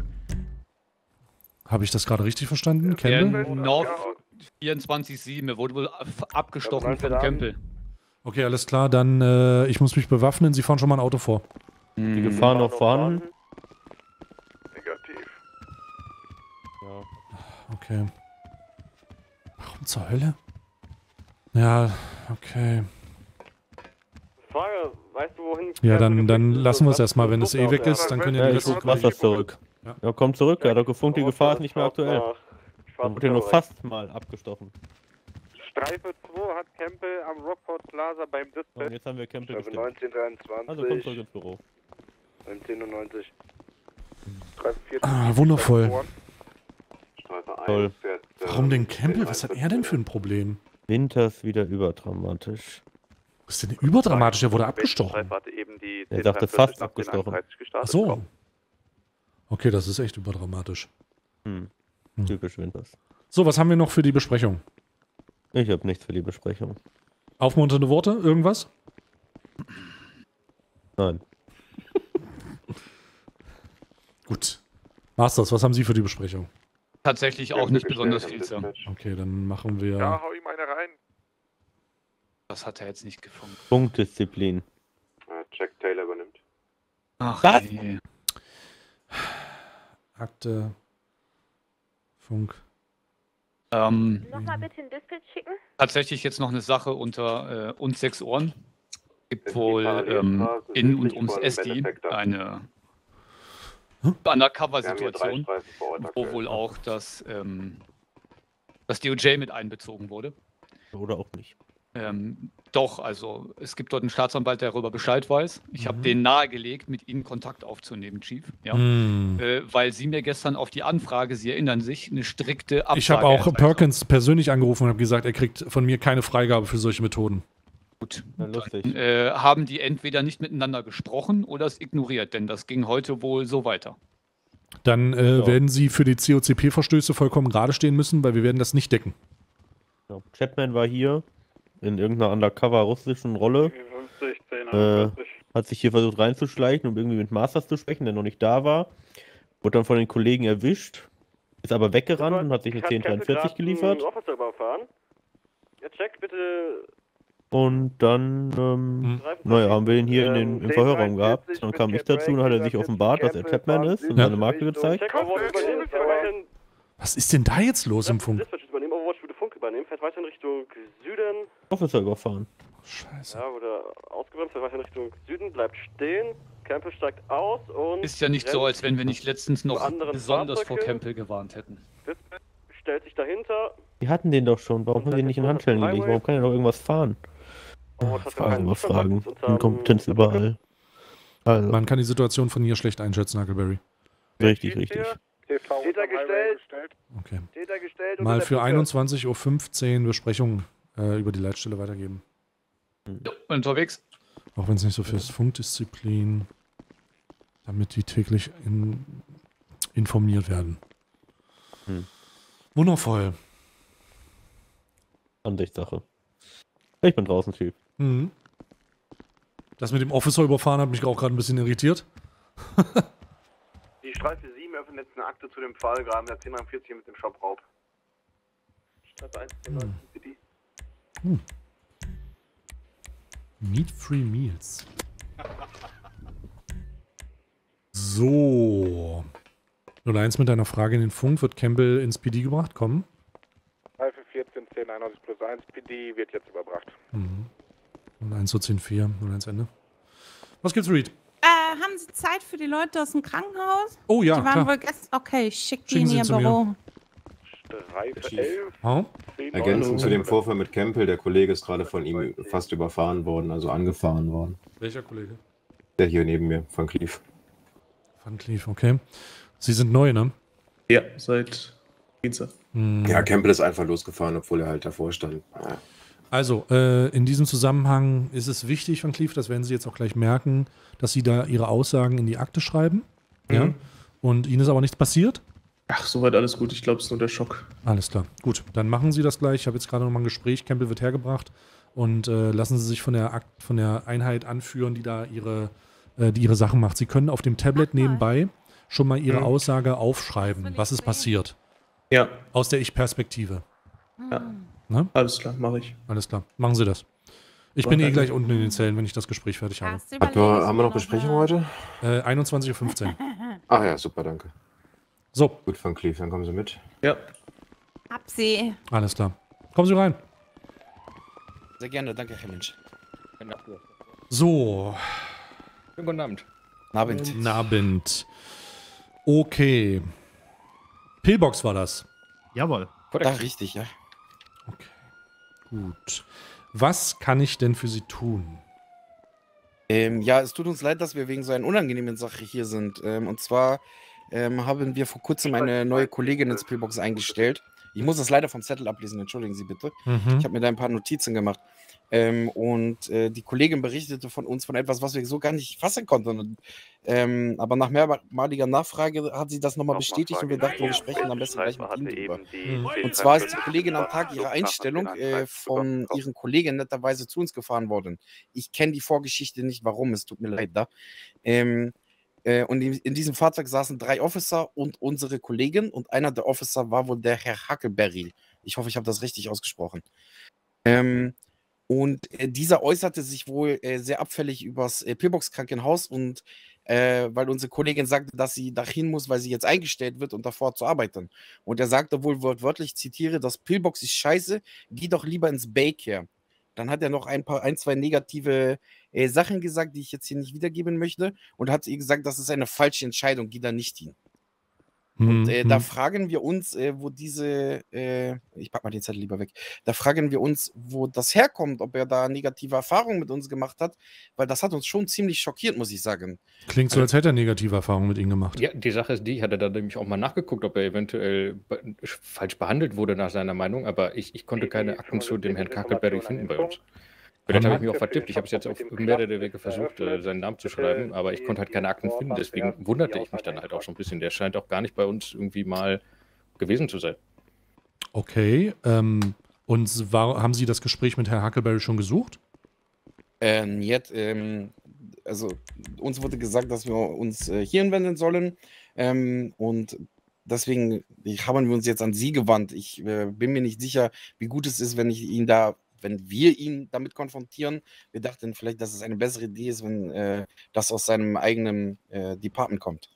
Habe ich das gerade richtig verstanden? Der Campbell? North vierundzwanzig sieben, er wurde wohl ab- abgestochen Ja, von dann- Campbell. Okay, alles klar, dann äh, ich muss mich bewaffnen. Sie fahren schon mal ein Auto vor. Die Gefahr noch vorhanden. Negativ. Ja. Okay. Warum zur Hölle? Ja, okay. Frage, weißt du wohin? Ja, dann, dann lassen wir es erstmal. Wenn es eh weg ist, dann können ja Ja, die ich Rest... rufe Masters zurück. Ja. Ja, komm zurück, er hat doch gefunkt, die Gefahr ist nicht mehr aktuell. Dann wurde er nur fast. fast mal abgestochen. Streife zwei hat Campbell am Rockport Plaza beim Und Dispatch. jetzt haben wir Campbell Streife gestimmt. neunzehn dreiundzwanzig. Also komm zurück ins Büro. neunzehnhundertneunzig. Streife vierzig. Ah, wundervoll. Streife Toll. eins fährt, äh, Warum denn Campbell? Was hat er denn für ein Problem? Winters wieder überdramatisch. Was ist denn überdramatisch? Er wurde abgestochen. Streife hatte eben die Er sagte zehn fast nach zehn abgestochen. einunddreißig gestartet. Ach so. Okay, das ist echt überdramatisch. Hm. Hm. Typisch Winters. So, was haben wir noch für die Besprechung? Ich habe nichts für die Besprechung. Aufmunternde Worte? Irgendwas? Nein. Gut. Masters, was haben Sie für die Besprechung? Tatsächlich auch nicht besonders viel, Sir. Okay, dann machen wir... Ja, hau ihm eine rein. Das hat er jetzt nicht gefunden. Punktdisziplin. Äh, Jack Taylor übernimmt. Ach, Was? nee. Akte... Funk... Ähm, Nochmal bitte einen Dispatch schicken. tatsächlich jetzt noch eine Sache unter äh, uns sechs Ohren. Gibt Die wohl Parallelstraße ähm, in und südlich ums von S D Benefactor. eine Hm? Wir haben hier drei Undercover-Situation, Streifen vor Ort wo aktuell. wohl auch das, ähm, das D O J mit einbezogen wurde. Oder auch nicht. Ähm, doch, also es gibt dort einen Staatsanwalt, der darüber Bescheid weiß. Ich habe Mhm. denen nahegelegt, mit Ihnen Kontakt aufzunehmen, Chief. Ja. Hm. Äh, weil Sie mir gestern auf die Anfrage, Sie erinnern sich, eine strikte Absage Ich habe auch erteilt Perkins persönlich angerufen und habe gesagt, er kriegt von mir keine Freigabe für solche Methoden. haben. Gut. Na, lustig. Dann, äh, haben die entweder nicht miteinander gesprochen oder es ignoriert, denn das ging heute wohl so weiter. Dann äh, Ja. werden Sie für die C O C P-Verstöße vollkommen gerade stehen müssen, weil wir werden das nicht decken. Ja. Chapman war hier in irgendeiner undercover russischen Rolle. fünfzig, zehn, Äh, einundvierzig. Hat sich hier versucht reinzuschleichen, um irgendwie mit Masters zu sprechen, der noch nicht da war. Wurde dann von den Kollegen erwischt. Ist aber weggerannt und hat sich eine Hat zehn dreiundvierzig Campbell geliefert. gerade einen Officer überfahren? Ja, check bitte. Und dann, ähm, Hm. naja, haben wir ihn hier in den, Ähm, im Verhörraum gehabt. zehn Dann dreiundvierzig kam ich mit dazu und hat er sich Campbell offenbart, dass er Campbell Chapman fahren ist und Sie seine Marke Richtung- gezeigt. Check Overwatch übernehmen, fährt weiterhin. Was ist denn da jetzt los im Funk? Dispatch übernehmen, Overwatch würde Funk übernehmen, fährt weiter in Richtung Süden. Officer überfahren. Scheiße. Ja, wurde ausgebremst, fährt weiter in Richtung Süden, bleibt stehen. Campbell steigt aus und Ist ja nicht so, rennt, als wenn wir nicht letztens noch anderen besonders vor Fahrzeuge. Campbell gewarnt hätten. Dispatch stellt sich dahinter. Die hatten den doch schon. Warum haben die den nicht in Handschellen gelegt? Warum kann er doch irgendwas fahren? Overwatch hat Fragen keinen über Fragen. Zustand unterm- Inkompetenz überall. Also, Man kann die Situation von hier schlecht einschätzen, Huckleberry. richtig, richtig. T V Täter unterm Highway gestellt. Okay. Täter gestellt und Mal in der für Brücke. einundzwanzig Uhr fünfzehn Besprechung äh, über die Leitstelle weitergeben. Jo, unterwegs. Auch wenn es nicht so viel ist. Funkdisziplin. Damit die täglich in, informiert werden. Hm. Wundervoll. Ansichtssache. Ich bin draußen, Chief. Mhm. Das mit dem Officer überfahren hat mich auch gerade ein bisschen irritiert. Die Streife sieben öffnet jetzt eine Akte zu dem Fall, gerade der zehn vierzig mit dem Shopraub. Streife eins, zehn Hm. City. Meat-Free Meals. So. null eins mit einer Frage in den Funk. Wird Campbell ins P D gebracht? Kommen. Alpha vierzehn zehn einundneunzig plus eins, P D wird jetzt überbracht. Mhm. null eins zu zehn vier, null eins Ende. Was gibt's, Reed? Äh, haben Sie Zeit für die Leute aus dem Krankenhaus? Oh ja, Die waren klar. wohl gestern. Okay, ich schick die Schicken in Sie ihr zu mir. Büro. Streife elf. Oh? Ergänzend zu dem Vorfall mit Campbell, der Kollege ist gerade von ihm fast überfahren worden, also angefahren worden. Welcher Kollege? Der hier neben mir, Van Cleef. Van Cleef, okay. Sie sind neu, ne? Ja, seit Dienstag. Hm. Ja, Campbell ist einfach losgefahren, obwohl er halt davor stand. Ja. Also, äh, in diesem Zusammenhang ist es wichtig, Van Cleef, das werden Sie jetzt auch gleich merken, dass Sie da Ihre Aussagen in die Akte schreiben. Mhm. Ja? Und Ihnen ist aber nichts passiert? Ach, soweit alles gut. Ich glaube, es ist nur der Schock. Alles klar. Gut, dann machen Sie das gleich. Ich habe jetzt gerade nochmal ein Gespräch. Campbell wird hergebracht. Und äh, lassen Sie sich von der, Akt, von der Einheit anführen, die da ihre, äh, die ihre Sachen macht. Sie können auf dem Tablet nebenbei schon mal Ihre Mhm. Aussage aufschreiben, was ist passiert. Ja. Aus der Ich-Perspektive. Ja. Ne? Alles klar, mache ich. Alles klar. Machen Sie das. Ich bin eh gleich unten in den Zellen, wenn ich das Gespräch fertig habe. Hat wir, haben wir noch Besprechung heute? Äh, einundzwanzig Uhr fünfzehn. Ach ja, super, danke. So. Gut, Van Cleef, dann kommen Sie mit. Ja. Hab sie. Alles klar. Kommen Sie rein. Sehr gerne, danke, Herr Mensch. So. Guten Abend. Abend. Guten Abend. Okay. Pillbox war das. Jawohl. Da richtig, ja. Gut. Was kann ich denn für Sie tun? Ähm, ja, es tut uns leid, dass wir wegen so einer unangenehmen Sache hier sind. Ähm, und zwar ähm, haben wir vor kurzem eine neue Kollegin ins Pillbox eingestellt. Ich muss das leider vom Zettel ablesen, entschuldigen Sie bitte. Mhm. Ich habe mir da ein paar Notizen gemacht. Ähm, und äh, die Kollegin berichtete von uns von etwas, was wir so gar nicht fassen konnten. Und, ähm, aber nach mehrmaliger Nachfrage hat sie das nochmal bestätigt und wir dachten, wir sprechen am besten gleich mit Ihnen drüber. Mhm. Und zwar ist die Kollegin am Tag ihrer Einstellung äh, von ihren Kollegen netterweise zu uns gefahren worden. Ich kenne die Vorgeschichte nicht, warum, es tut mir leid da. Ähm, äh, und in, in diesem Fahrzeug saßen drei Officer und unsere Kollegin und einer der Officer war wohl der Herr Huckleberry. Ich hoffe, ich habe das richtig ausgesprochen. Ähm, Und äh, dieser äußerte sich wohl äh, sehr abfällig übers äh, Pillbox-Krankenhaus und äh, weil unsere Kollegin sagte, dass sie dahin muss, weil sie jetzt eingestellt wird und davor zu arbeiten. Und er sagte wohl wortwörtlich, zitiere, das Pillbox ist scheiße, geh doch lieber ins Baycare. Dann hat er noch ein paar, ein, zwei negative äh, Sachen gesagt, die ich jetzt hier nicht wiedergeben möchte und hat ihr gesagt, das ist eine falsche Entscheidung, geh da nicht hin. Und äh, da fragen wir uns, äh, wo diese, äh, ich pack mal den Zettel lieber weg, da fragen wir uns, wo das herkommt, ob er da negative Erfahrungen mit uns gemacht hat, weil das hat uns schon ziemlich schockiert, muss ich sagen. Klingt so, als hätte er negative Erfahrungen mit Ihnen gemacht. Ja, die Sache ist die, ich hatte da nämlich auch mal nachgeguckt, ob er eventuell be falsch behandelt wurde nach seiner Meinung, aber ich, ich konnte keine Akten zu dem Herrn Huckleberry finden bei uns. Vielleicht habe ich mich auch vertippt. Ich habe es jetzt auf mehrere Wege versucht, äh, seinen Namen zu schreiben, aber ich konnte halt keine Akten finden. Deswegen wunderte ich mich dann halt auch so ein bisschen. Der scheint auch gar nicht bei uns irgendwie mal gewesen zu sein. Okay. Ähm, und war, haben Sie das Gespräch mit Herrn Huckleberry schon gesucht? Ähm, jetzt, ähm, also uns wurde gesagt, dass wir uns äh, hier hinwenden sollen. Ähm, und deswegen haben wir uns jetzt an Sie gewandt. Ich äh, bin mir nicht sicher, wie gut es ist, wenn ich ihn da wenn wir ihn damit konfrontieren. Wir dachten vielleicht, dass es eine bessere Idee ist, wenn äh, das aus seinem eigenen äh, Department kommt.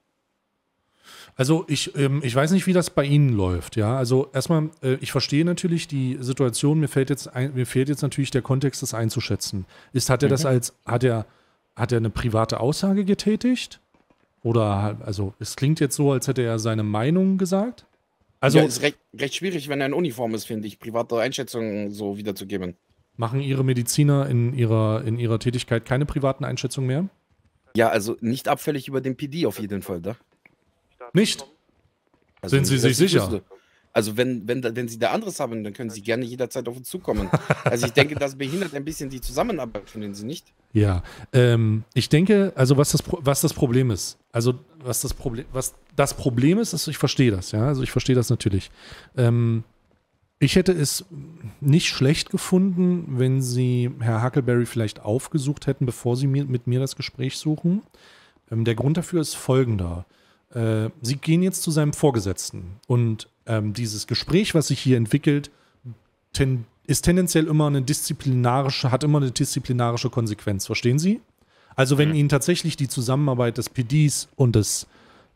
Also ich, ähm, ich weiß nicht, wie das bei Ihnen läuft, ja. Also erstmal, äh, ich verstehe natürlich die Situation, mir fällt jetzt ein, mir fehlt jetzt natürlich der Kontext, das einzuschätzen. Ist, hat er mhm. das als, hat er, hat er eine private Aussage getätigt? Oder also es klingt jetzt so, als hätte er seine Meinung gesagt? Also, ja, ist recht, recht schwierig, wenn er in Uniform ist, finde ich, private Einschätzungen so wiederzugeben. Machen Ihre Mediziner in ihrer, in ihrer Tätigkeit keine privaten Einschätzungen mehr? Ja, also nicht abfällig über den P D auf jeden Fall, da. Nicht? Also, Sind Sie sich sicher? Wüsste. Also wenn, wenn, wenn Sie da anderes haben, dann können Sie gerne jederzeit auf uns zukommen. Also ich denke, das behindert ein bisschen die Zusammenarbeit, finden Sie nicht? Ja, ähm, ich denke, also was das, was das Problem ist, also was das Problem, was das Problem ist, ist, ich verstehe das, ja, also ich verstehe das natürlich. Ähm, ich hätte es nicht schlecht gefunden, wenn Sie Herr Huckleberry vielleicht aufgesucht hätten, bevor Sie mir, mit mir das Gespräch suchen. Ähm, der Grund dafür ist folgender. Äh, Sie gehen jetzt zu seinem Vorgesetzten und ähm, dieses Gespräch, was sich hier entwickelt, ten, ist tendenziell immer eine disziplinarische, hat immer eine disziplinarische Konsequenz, verstehen Sie? Also wenn mhm. Ihnen tatsächlich die Zusammenarbeit des P Ds und des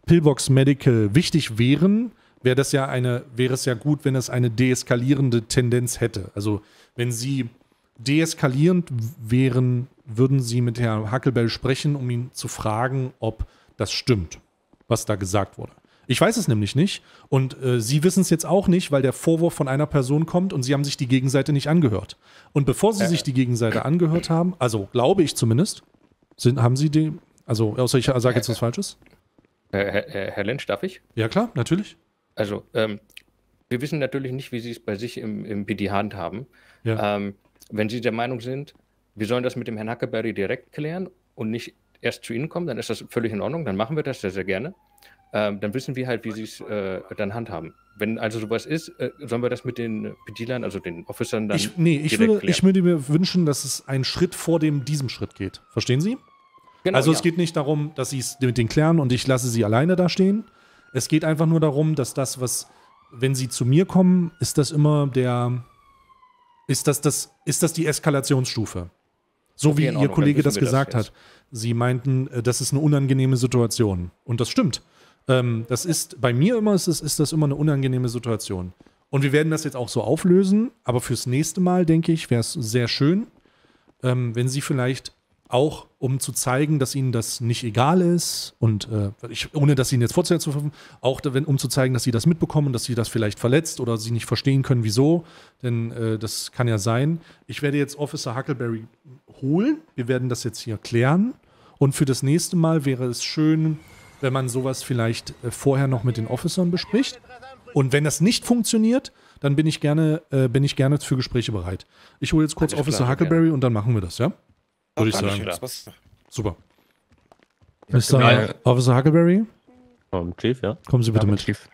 Pillbox Medical wichtig wären, wäre das ja eine, wäre es ja gut, wenn es eine deeskalierende Tendenz hätte. Also wenn Sie deeskalierend wären, würden Sie mit Herrn Huckleberry sprechen, um ihn zu fragen, ob das stimmt, was da gesagt wurde. Ich weiß es nämlich nicht und äh, Sie wissen es jetzt auch nicht, weil der Vorwurf von einer Person kommt und Sie haben sich die Gegenseite nicht angehört. Und bevor Sie äh, sich die Gegenseite angehört haben, also glaube ich zumindest, sind, haben Sie die, also außer ich sage jetzt was Falsches? Herr, Herr, Herr Lynch, darf ich? Ja klar, natürlich. Also, ähm, wir wissen natürlich nicht, wie Sie es bei sich im, im P D handhaben. Ja. Ähm, wenn Sie der Meinung sind, wir sollen das mit dem Herrn Huckleberry direkt klären und nicht erst zu Ihnen kommen, dann ist das völlig in Ordnung, dann machen wir das sehr, sehr gerne. Ähm, dann wissen wir halt, wie Sie es äh, dann handhaben. Wenn also sowas ist, äh, sollen wir das mit den P D-Lern, also den Officern dann ich, Nee, ich würde, ich würde mir wünschen, dass es einen Schritt vor dem diesem Schritt geht. Verstehen Sie? Genau, also ja. es geht nicht darum, dass Sie es mit denen klären und ich lasse Sie alleine da stehen. Es geht einfach nur darum, dass das, was, wenn Sie zu mir kommen, ist das immer der, ist das, das, ist das die Eskalationsstufe. So Okay, wie in Ihr Ordnung, Kollege dann das wissen wir gesagt das hat. Sie meinten, äh, das ist eine unangenehme Situation. Und das stimmt. Ähm, das ist, bei mir immer ist, es, ist das immer eine unangenehme Situation. Und wir werden das jetzt auch so auflösen, aber fürs nächste Mal, denke ich, wäre es sehr schön, ähm, wenn Sie vielleicht auch, um zu zeigen, dass Ihnen das nicht egal ist und äh, ich, ohne dass Ihnen jetzt Vorteile zu verfügen, auch da, wenn, um zu zeigen, dass Sie das mitbekommen, dass Sie das vielleicht verletzt oder Sie nicht verstehen können, wieso, denn äh, das kann ja sein. Ich werde jetzt Officer Huckleberry holen, wir werden das jetzt hier klären und für das nächste Mal wäre es schön, wenn man sowas vielleicht äh, vorher noch mit den Officern bespricht und wenn das nicht funktioniert, dann bin ich gerne, äh, bin ich gerne für Gespräche bereit. Ich hole jetzt kurz Alles Officer klar, Huckleberry ja. und dann machen wir das, ja? Würde ich sagen. Was? Super. Mister Officer Huckleberry? Um, Chief, ja. Kommen Sie bitte ja, mit. Chief.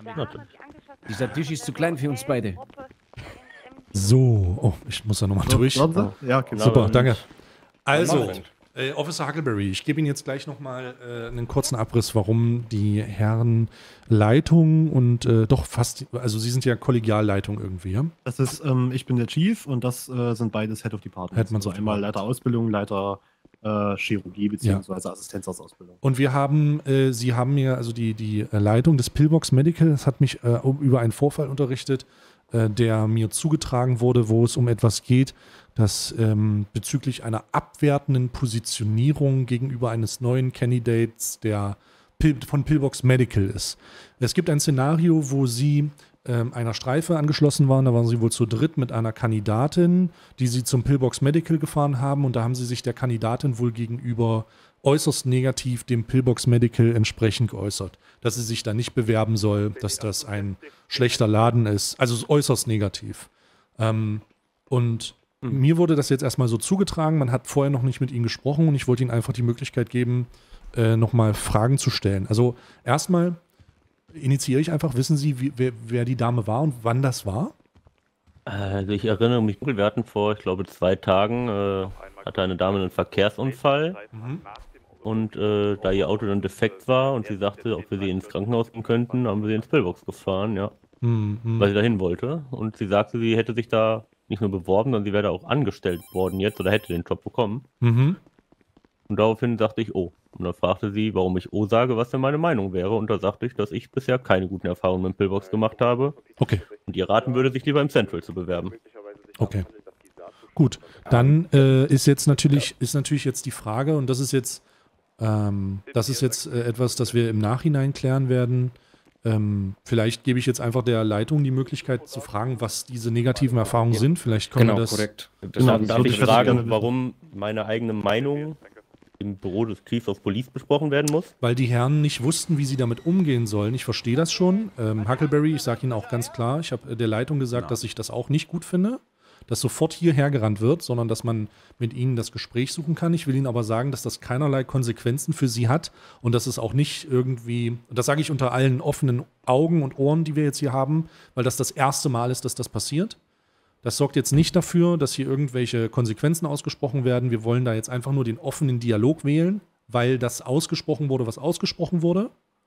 Dieser Tisch ist zu klein für uns beide. So, oh, ich muss da nochmal durch. Oh. Ja, okay. Super, danke. Also, Moment. äh, Officer Huckleberry, ich gebe Ihnen jetzt gleich nochmal äh, einen kurzen Abriss, warum die Herren Leitung und äh, doch fast, also Sie sind ja Kollegialleitung irgendwie, ja? Das ist, ähm, ich bin der Chief und das äh, sind beides Head of Departments. Head also of einmal Department. Leiter Ausbildung, Leiter äh, Chirurgie bzw. Assistenzausbildung. Und wir haben, äh, Sie haben mir, also die, die äh, Leitung des Pillbox Medical, das hat mich äh, um, über einen Vorfall unterrichtet, äh, der mir zugetragen wurde, wo es um etwas geht, das ähm, bezüglich einer abwertenden Positionierung gegenüber eines neuen Candidates, der Pil von Pillbox Medical ist. Es gibt ein Szenario, wo Sie ähm, einer Streife angeschlossen waren, da waren Sie wohl zu dritt mit einer Kandidatin, die Sie zum Pillbox Medical gefahren haben und da haben Sie sich der Kandidatin wohl gegenüber äußerst negativ dem Pillbox Medical entsprechend geäußert, dass sie sich da nicht bewerben soll, dass das ein schlechter Laden ist, also äußerst negativ. Ähm, und mhm. mir wurde das jetzt erstmal so zugetragen, man hat vorher noch nicht mit Ihnen gesprochen und ich wollte Ihnen einfach die Möglichkeit geben, äh, nochmal Fragen zu stellen. Also erstmal initiiere ich einfach, wissen Sie, wie, wer, wer die Dame war und wann das war? Also ich erinnere mich, wir hatten vor, ich glaube, zwei Tagen, äh, hatte eine Dame einen Verkehrsunfall. Mhm. Und äh, da ihr Auto dann defekt war und sie sagte, ob wir sie ins Krankenhaus gehen könnten, haben wir sie ins Pillbox gefahren, ja. Mhm. Weil sie dahin wollte. Und sie sagte, sie hätte sich da nicht nur beworben, sondern sie wäre auch angestellt worden jetzt oder hätte den Job bekommen. Mhm. Und daraufhin dachte ich, oh. Und dann fragte sie, warum ich oh sage, was denn meine Meinung wäre. Und da sagte ich, dass ich bisher keine guten Erfahrungen mit dem Pillbox gemacht habe. Okay. Und ihr raten würde, sich lieber im Central zu bewerben. Okay. Gut, dann äh, ist jetzt natürlich, ist natürlich jetzt die Frage, und das ist jetzt, ähm, das ist jetzt äh, etwas, das wir im Nachhinein klären werden. Ähm, vielleicht gebe ich jetzt einfach der Leitung die Möglichkeit zu fragen, was diese negativen Erfahrungen sind. Vielleicht können Genau, wir das. korrekt. Das Genau, haben- darf ich ich würde fragen, gerne wissen. warum meine eigene Meinung im Büro des Chiefs of Police besprochen werden muss? Weil die Herren nicht wussten, wie sie damit umgehen sollen. Ich verstehe das schon. Ähm, Huckleberry, ich sage Ihnen auch ganz klar, ich habe der Leitung gesagt, dass ich das auch nicht gut finde, dass sofort hierher gerannt wird, sondern dass man mit Ihnen das Gespräch suchen kann. Ich will Ihnen aber sagen, dass das keinerlei Konsequenzen für Sie hat und dass es auch nicht irgendwie, das sage ich unter allen offenen Augen und Ohren, die wir jetzt hier haben, weil das das erste Mal ist, dass das passiert. Das sorgt jetzt nicht dafür, dass hier irgendwelche Konsequenzen ausgesprochen werden. Wir wollen da jetzt einfach nur den offenen Dialog wählen, weil das ausgesprochen wurde, was ausgesprochen wurde.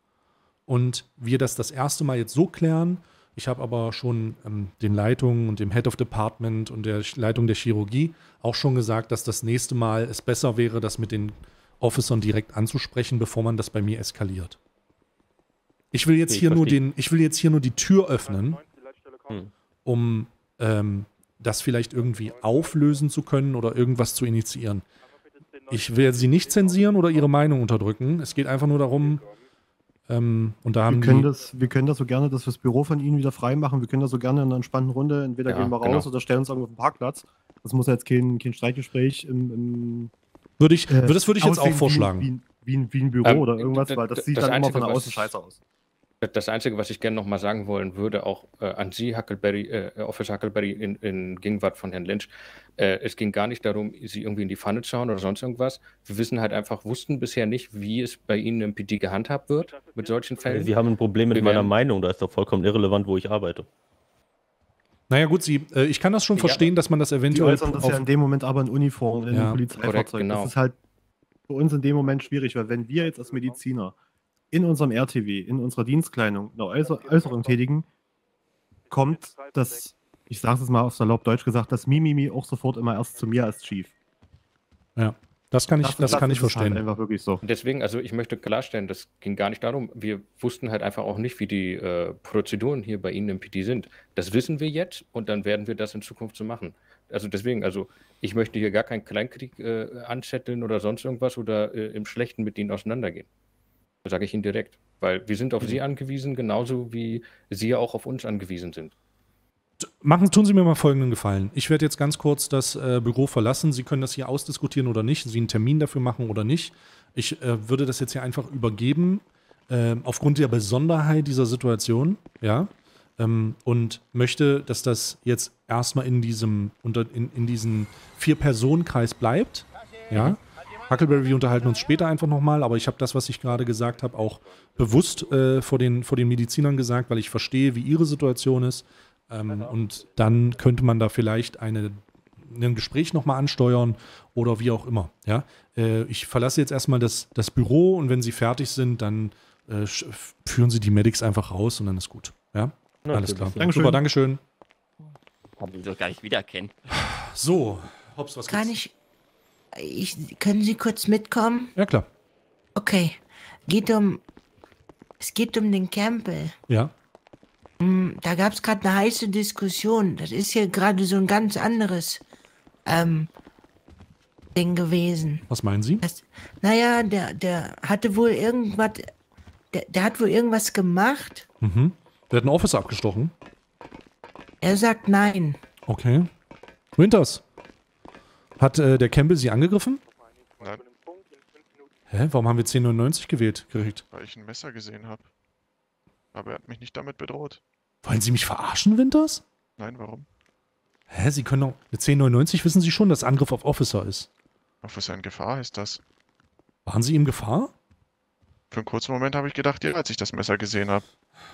Und wir das das erste Mal jetzt so klären. Ich habe aber schon ähm, den Leitungen und dem Head of Department und der Leitung der Chirurgie auch schon gesagt, dass das nächste Mal es besser wäre, das mit den Officern direkt anzusprechen, bevor man das bei mir eskaliert. Ich will jetzt Ich hier nur verstehe. den, ich will jetzt hier nur die Tür öffnen, Hm. um ähm, das vielleicht irgendwie auflösen zu können oder irgendwas zu initiieren. Ich will sie nicht zensieren oder ihre Meinung unterdrücken. Es geht einfach nur darum, ähm, und da haben Wir können, die, das, wir können das so gerne, dass wir das Büro von Ihnen wieder frei machen. Wir können das so gerne in einer entspannten Runde. Entweder Ja, gehen wir raus genau. oder stellen uns irgendwo auf den Parkplatz. Das muss ja jetzt kein, kein Streitgespräch im. im würde ich, äh, das würde ich jetzt auch aussehen wie- vorschlagen. Wie, wie, wie, wie ein Büro Ähm, oder irgendwas, d- weil das d- sieht das dann immer Einzige, von was außen ich- scheiße aus. Das Einzige, was ich gerne noch mal sagen wollen würde, auch äh, an Sie, Huckleberry, äh, Officer Huckleberry, in, in Gegenwart von Herrn Lynch, äh, es ging gar nicht darum, Sie irgendwie in die Pfanne zu hauen oder sonst irgendwas. Wir wissen halt einfach, wussten bisher nicht, wie es bei Ihnen im P D gehandhabt wird mit solchen Fällen. Sie haben ein Problem mit Wir meiner werden- Meinung, da ist doch vollkommen irrelevant, wo ich arbeite. Naja gut, sie, äh, ich kann das schon Ja, verstehen, dass man das Die eventuell äußern das auf, ja in dem Moment aber in Uniform, in Ja. einem Polizeifahrzeug. Korrekt, genau. Das ist halt für uns in dem Moment schwierig, weil wenn wir jetzt als Mediziner in unserem R T W, in unserer Dienstkleidung eine Äußer Äußerung tätigen, kommt das, ich sage es mal auf salopp Deutsch gesagt, das Mimimi auch sofort immer erst zu mir als Chief. ja, das kann ich, das, kann ich ist halt verstehen. einfach wirklich so. Deswegen, also ich möchte klarstellen, das ging gar nicht darum. Wir wussten halt einfach auch nicht, wie die äh, Prozeduren hier bei Ihnen im P D sind. Das wissen wir jetzt und dann werden wir das in Zukunft so machen. Also deswegen, also ich möchte hier gar keinen Kleinkrieg äh, anzetteln oder sonst irgendwas oder äh, im Schlechten mit Ihnen auseinandergehen. Das sage ich Ihnen direkt. Weil wir sind auf Sie angewiesen, genauso wie Sie ja auch auf uns angewiesen sind. Machen, tun Sie mir mal folgenden Gefallen. Ich werde jetzt ganz kurz das äh, Büro verlassen. Sie können das hier ausdiskutieren oder nicht, Sie einen Termin dafür machen oder nicht. Ich äh, würde das jetzt hier einfach übergeben, äh, aufgrund der Besonderheit dieser Situation, ja, ähm, und möchte, dass das jetzt erstmal in diesem, unter, in, in diesem Vier-Personen-Kreis bleibt, ja. Huckleberry, wir unterhalten uns später einfach nochmal, aber ich habe das, was ich gerade gesagt habe, auch bewusst äh, vor, den, vor den Medizinern gesagt, weil ich verstehe, wie ihre Situation ist. Ähm, und dann könnte man da vielleicht eine, ein Gespräch nochmal ansteuern oder wie auch immer. Ja? Äh, ich verlasse jetzt erstmal das, das Büro und wenn sie fertig sind, dann äh, führen sie die Medics einfach raus und dann ist gut. Ja? Ja, Alles klar. Dankeschön. Super, Dankeschön. Kann ich doch gar nicht wiedererkennen. So, Hops, was Kann gibt's? ich, ich. Können Sie kurz mitkommen? Ja, klar. Okay. Geht um. Es geht um den Campbell. Ja. Hm, Da gab es gerade eine heiße Diskussion. Das ist hier gerade so ein ganz anderes ähm, Ding gewesen. Was meinen Sie? Das, naja, der, der hatte wohl irgendwas. Der, der hat wohl irgendwas gemacht. Mhm. Der hat einen Officer abgestochen. Er sagt nein. Okay. Winters. Hat äh, der Campbell Sie angegriffen? Nein, Hä? Warum haben wir zehn neunundneunzig gewählt, gekriegt? weil ich ein Messer gesehen habe. Aber er hat mich nicht damit bedroht. Wollen Sie mich verarschen, Winters? Nein, warum? Hä? Sie können doch. Mit zehn neunundneunzig wissen Sie schon, dass Angriff auf Officer ist. Was in Gefahr ist das? Waren Sie in Gefahr? Für einen kurzen Moment habe ich gedacht, ja, als ich das Messer gesehen habe.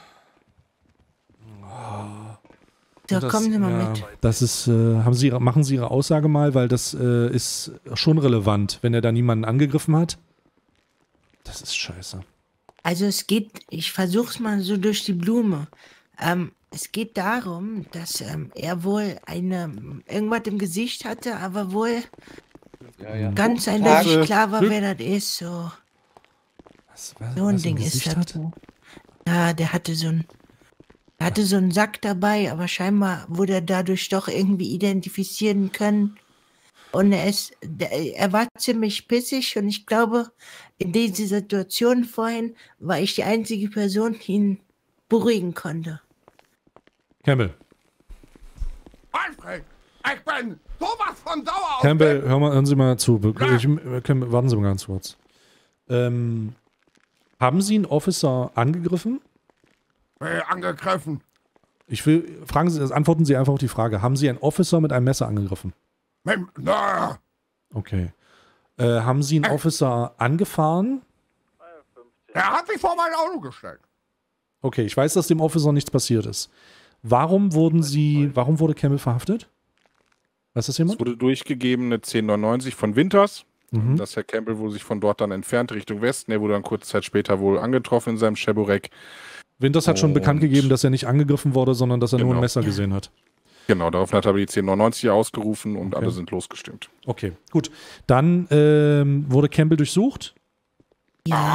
So, Das- kommen Sie mal ja, mit. Das ist, äh, haben Sie, ihre- machen Sie Ihre Aussage mal, weil das äh, ist schon relevant, wenn er da niemanden angegriffen hat. Das ist scheiße. Also es geht, ich versuch's mal so durch die Blume. Ähm, es geht darum, dass ähm, er wohl eine irgendwas im Gesicht hatte, aber wohl Ja, ja. ganz Tage. eindeutig klar war, Glück. wer das ist. So, was, so ein was im Ding ist Gesicht das. Ja, der hatte so ein, der hatte so einen Sack dabei, aber scheinbar wurde er dadurch doch irgendwie identifizieren können. Und er ist, der, er war ziemlich pissig und ich glaube, in dieser Situation vorhin war ich die einzige Person, die ihn beruhigen konnte. Campbell. Alfred, ich bin sowas von sauer auf Campbell, hör mal, hören Sie mal zu. Ich, äh, Campbell, warten Sie mal ganz kurz. Ähm, haben Sie einen Officer angegriffen? Äh, angegriffen. Ich will, fragen Sie, antworten Sie einfach auf die Frage. Haben Sie einen Officer mit einem Messer angegriffen? Mit, na, Okay. Äh, haben Sie einen Officer angefahren? er hat sich vor mein Auto gestellt. Okay, ich weiß, dass dem Officer nichts passiert ist. Warum wurden Sie, warum wurde Campbell verhaftet? Weiß das jemand? Es wurde durchgegeben eine zehn neunundneunzig von Winters, Mhm. dass Herr Campbell wohl sich von dort dann entfernt Richtung Westen. Er wurde dann kurze Zeit später wohl angetroffen in seinem Chevrolet. Winters hat schon Und- bekannt gegeben, dass er nicht angegriffen wurde, sondern dass er nur ein Genau. Messer gesehen hat. Genau, daraufhin hat er aber die zehn neunundneunzig ausgerufen und Okay. alle sind losgestimmt. Okay, gut. Dann ähm, wurde Campbell durchsucht. Ja.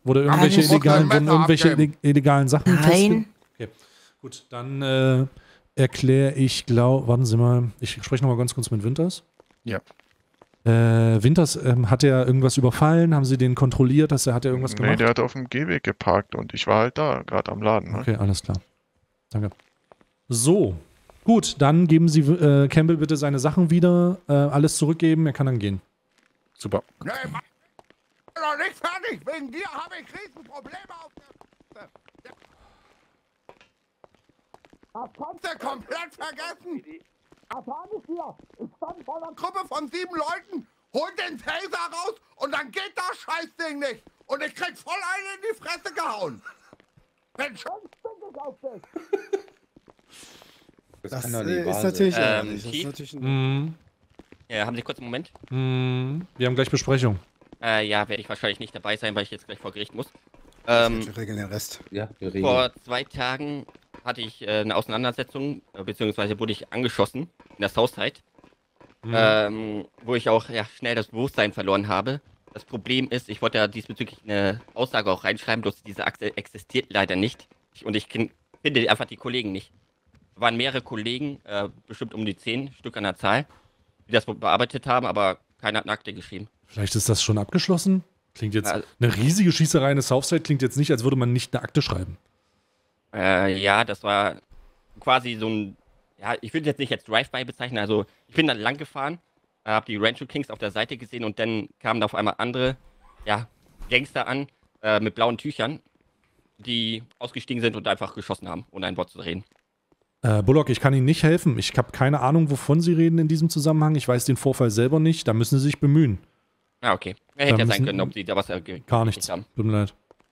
Wurde irgendwelche Alles illegalen, gut. wurden irgendwelche Abgeben. illegalen Sachen Nein. Okay. Gut, dann äh, erkläre ich, glaube, warten Sie mal, ich spreche nochmal ganz kurz mit Winters. Ja. Äh, Winters, ähm, hat er irgendwas überfallen? Haben Sie den kontrolliert? Dass er, hat er irgendwas Nee, gemacht? der hat auf dem Gehweg geparkt und ich war halt da, gerade am Laden. Ne? Okay, alles klar. Danke. So, gut, dann geben Sie äh, Campbell bitte seine Sachen wieder, äh, alles zurückgeben, er kann dann gehen. Super. Nee, Mann, ich bin noch nicht fertig. Wegen dir habe ich Riesenprobleme auf der... Das kannst du komplett vergessen. Das sag ich dir. Ich stand vor einer Gruppe von sieben Leuten, hol den Taser raus und dann geht das Scheißding nicht. Und ich krieg voll einen in die Fresse gehauen. Wenn schon stink ich auf dich. Das, Das kann doch äh, nicht ist wahr natürlich sein. ärgerlich. Ähm, Das ist Chief? natürlich ein Mhm. Ja, haben Sie kurz einen Moment? Mhm. Wir haben gleich Besprechung. Äh, ja, werde ich wahrscheinlich nicht dabei sein, weil ich jetzt gleich vor Gericht muss. Ähm, wir regeln den Rest. Ja, wir regeln. vor zwei Tagen hatte ich äh, eine Auseinandersetzung, äh, beziehungsweise wurde ich angeschossen in der Southside, Mhm. ähm, wo ich auch ja, schnell das Bewusstsein verloren habe. Das Problem ist, ich wollte ja diesbezüglich eine Aussage auch reinschreiben, bloß diese Achse existiert leider nicht. Ich, und ich kin- finde einfach die Kollegen nicht. Es waren mehrere Kollegen, äh, bestimmt um die zehn Stück an der Zahl, die das bearbeitet haben, aber keiner hat eine Akte geschrieben. Vielleicht ist das schon abgeschlossen? Klingt jetzt, Also- eine riesige Schießerei in der Southside klingt jetzt nicht, als würde man nicht eine Akte schreiben. Äh, ja, das war quasi so ein, ja, ich würde jetzt nicht als Drive-By bezeichnen, also ich bin dann lang gefahren, äh, habe die Rancho Kings auf der Seite gesehen und dann kamen da auf einmal andere, ja, Gangster an, äh, mit blauen Tüchern, die ausgestiegen sind und einfach geschossen haben, ohne ein Wort zu reden. Äh, Bullock, ich kann Ihnen nicht helfen. Ich habe keine Ahnung, wovon Sie reden in diesem Zusammenhang. Ich weiß den Vorfall selber nicht. Da müssen Sie sich bemühen. Ah, okay. Ja, Da hätte ja müssen- sein können, ob sie da was äh, ge- Gar gekriegt nichts. haben. Tut mir leid.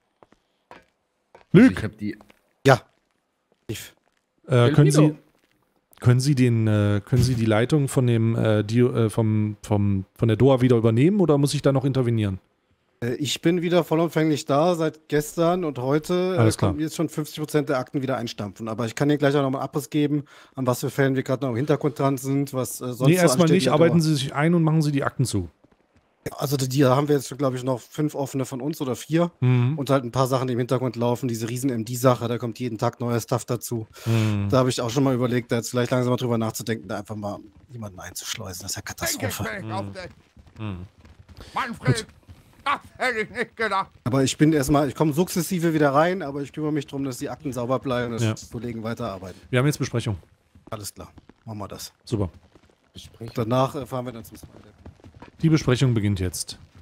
Also Lüg! ich hab die. Ja. Äh, können Elvino. Sie können Sie den äh, können Sie die Leitung von dem äh, die, äh, vom, vom von der D O A wieder übernehmen oder muss ich da noch intervenieren? Äh, Ich bin wieder vollumfänglich da seit gestern und heute äh, Alles klar. konnten wir jetzt schon fünfzig Prozent der Akten wieder einstampfen. Aber ich kann Ihnen gleich auch nochmal Abriss geben, an was für Fällen wir gerade noch im Hintergrund dran sind, was äh, sonst Nee, so erstmal ansteht nicht. in der Arbeiten D O A. Sie sich ein und machen Sie die Akten zu. Also die, die haben wir jetzt, glaube ich, noch fünf offene von uns oder vier. Mhm. Und halt ein paar Sachen, die im Hintergrund laufen. Diese riesen M D-Sache, da kommt jeden Tag neuer Stuff dazu. Mhm. Da habe ich auch schon mal überlegt, da jetzt vielleicht langsam mal drüber nachzudenken, da einfach mal jemanden einzuschleusen. Das ist ja Katastrophe. Denk ich nicht auf dich. Mhm. Manfred, das hätte ich nicht gedacht. Aber ich bin erstmal, ich komme sukzessive wieder rein, aber ich kümmere mich darum, dass die Akten sauber bleiben, dass Ja. die Kollegen weiterarbeiten. Wir haben jetzt Besprechung. Alles klar, machen wir das. Super. Danach äh, fahren wir dann zum Smiley. Die Besprechung beginnt jetzt.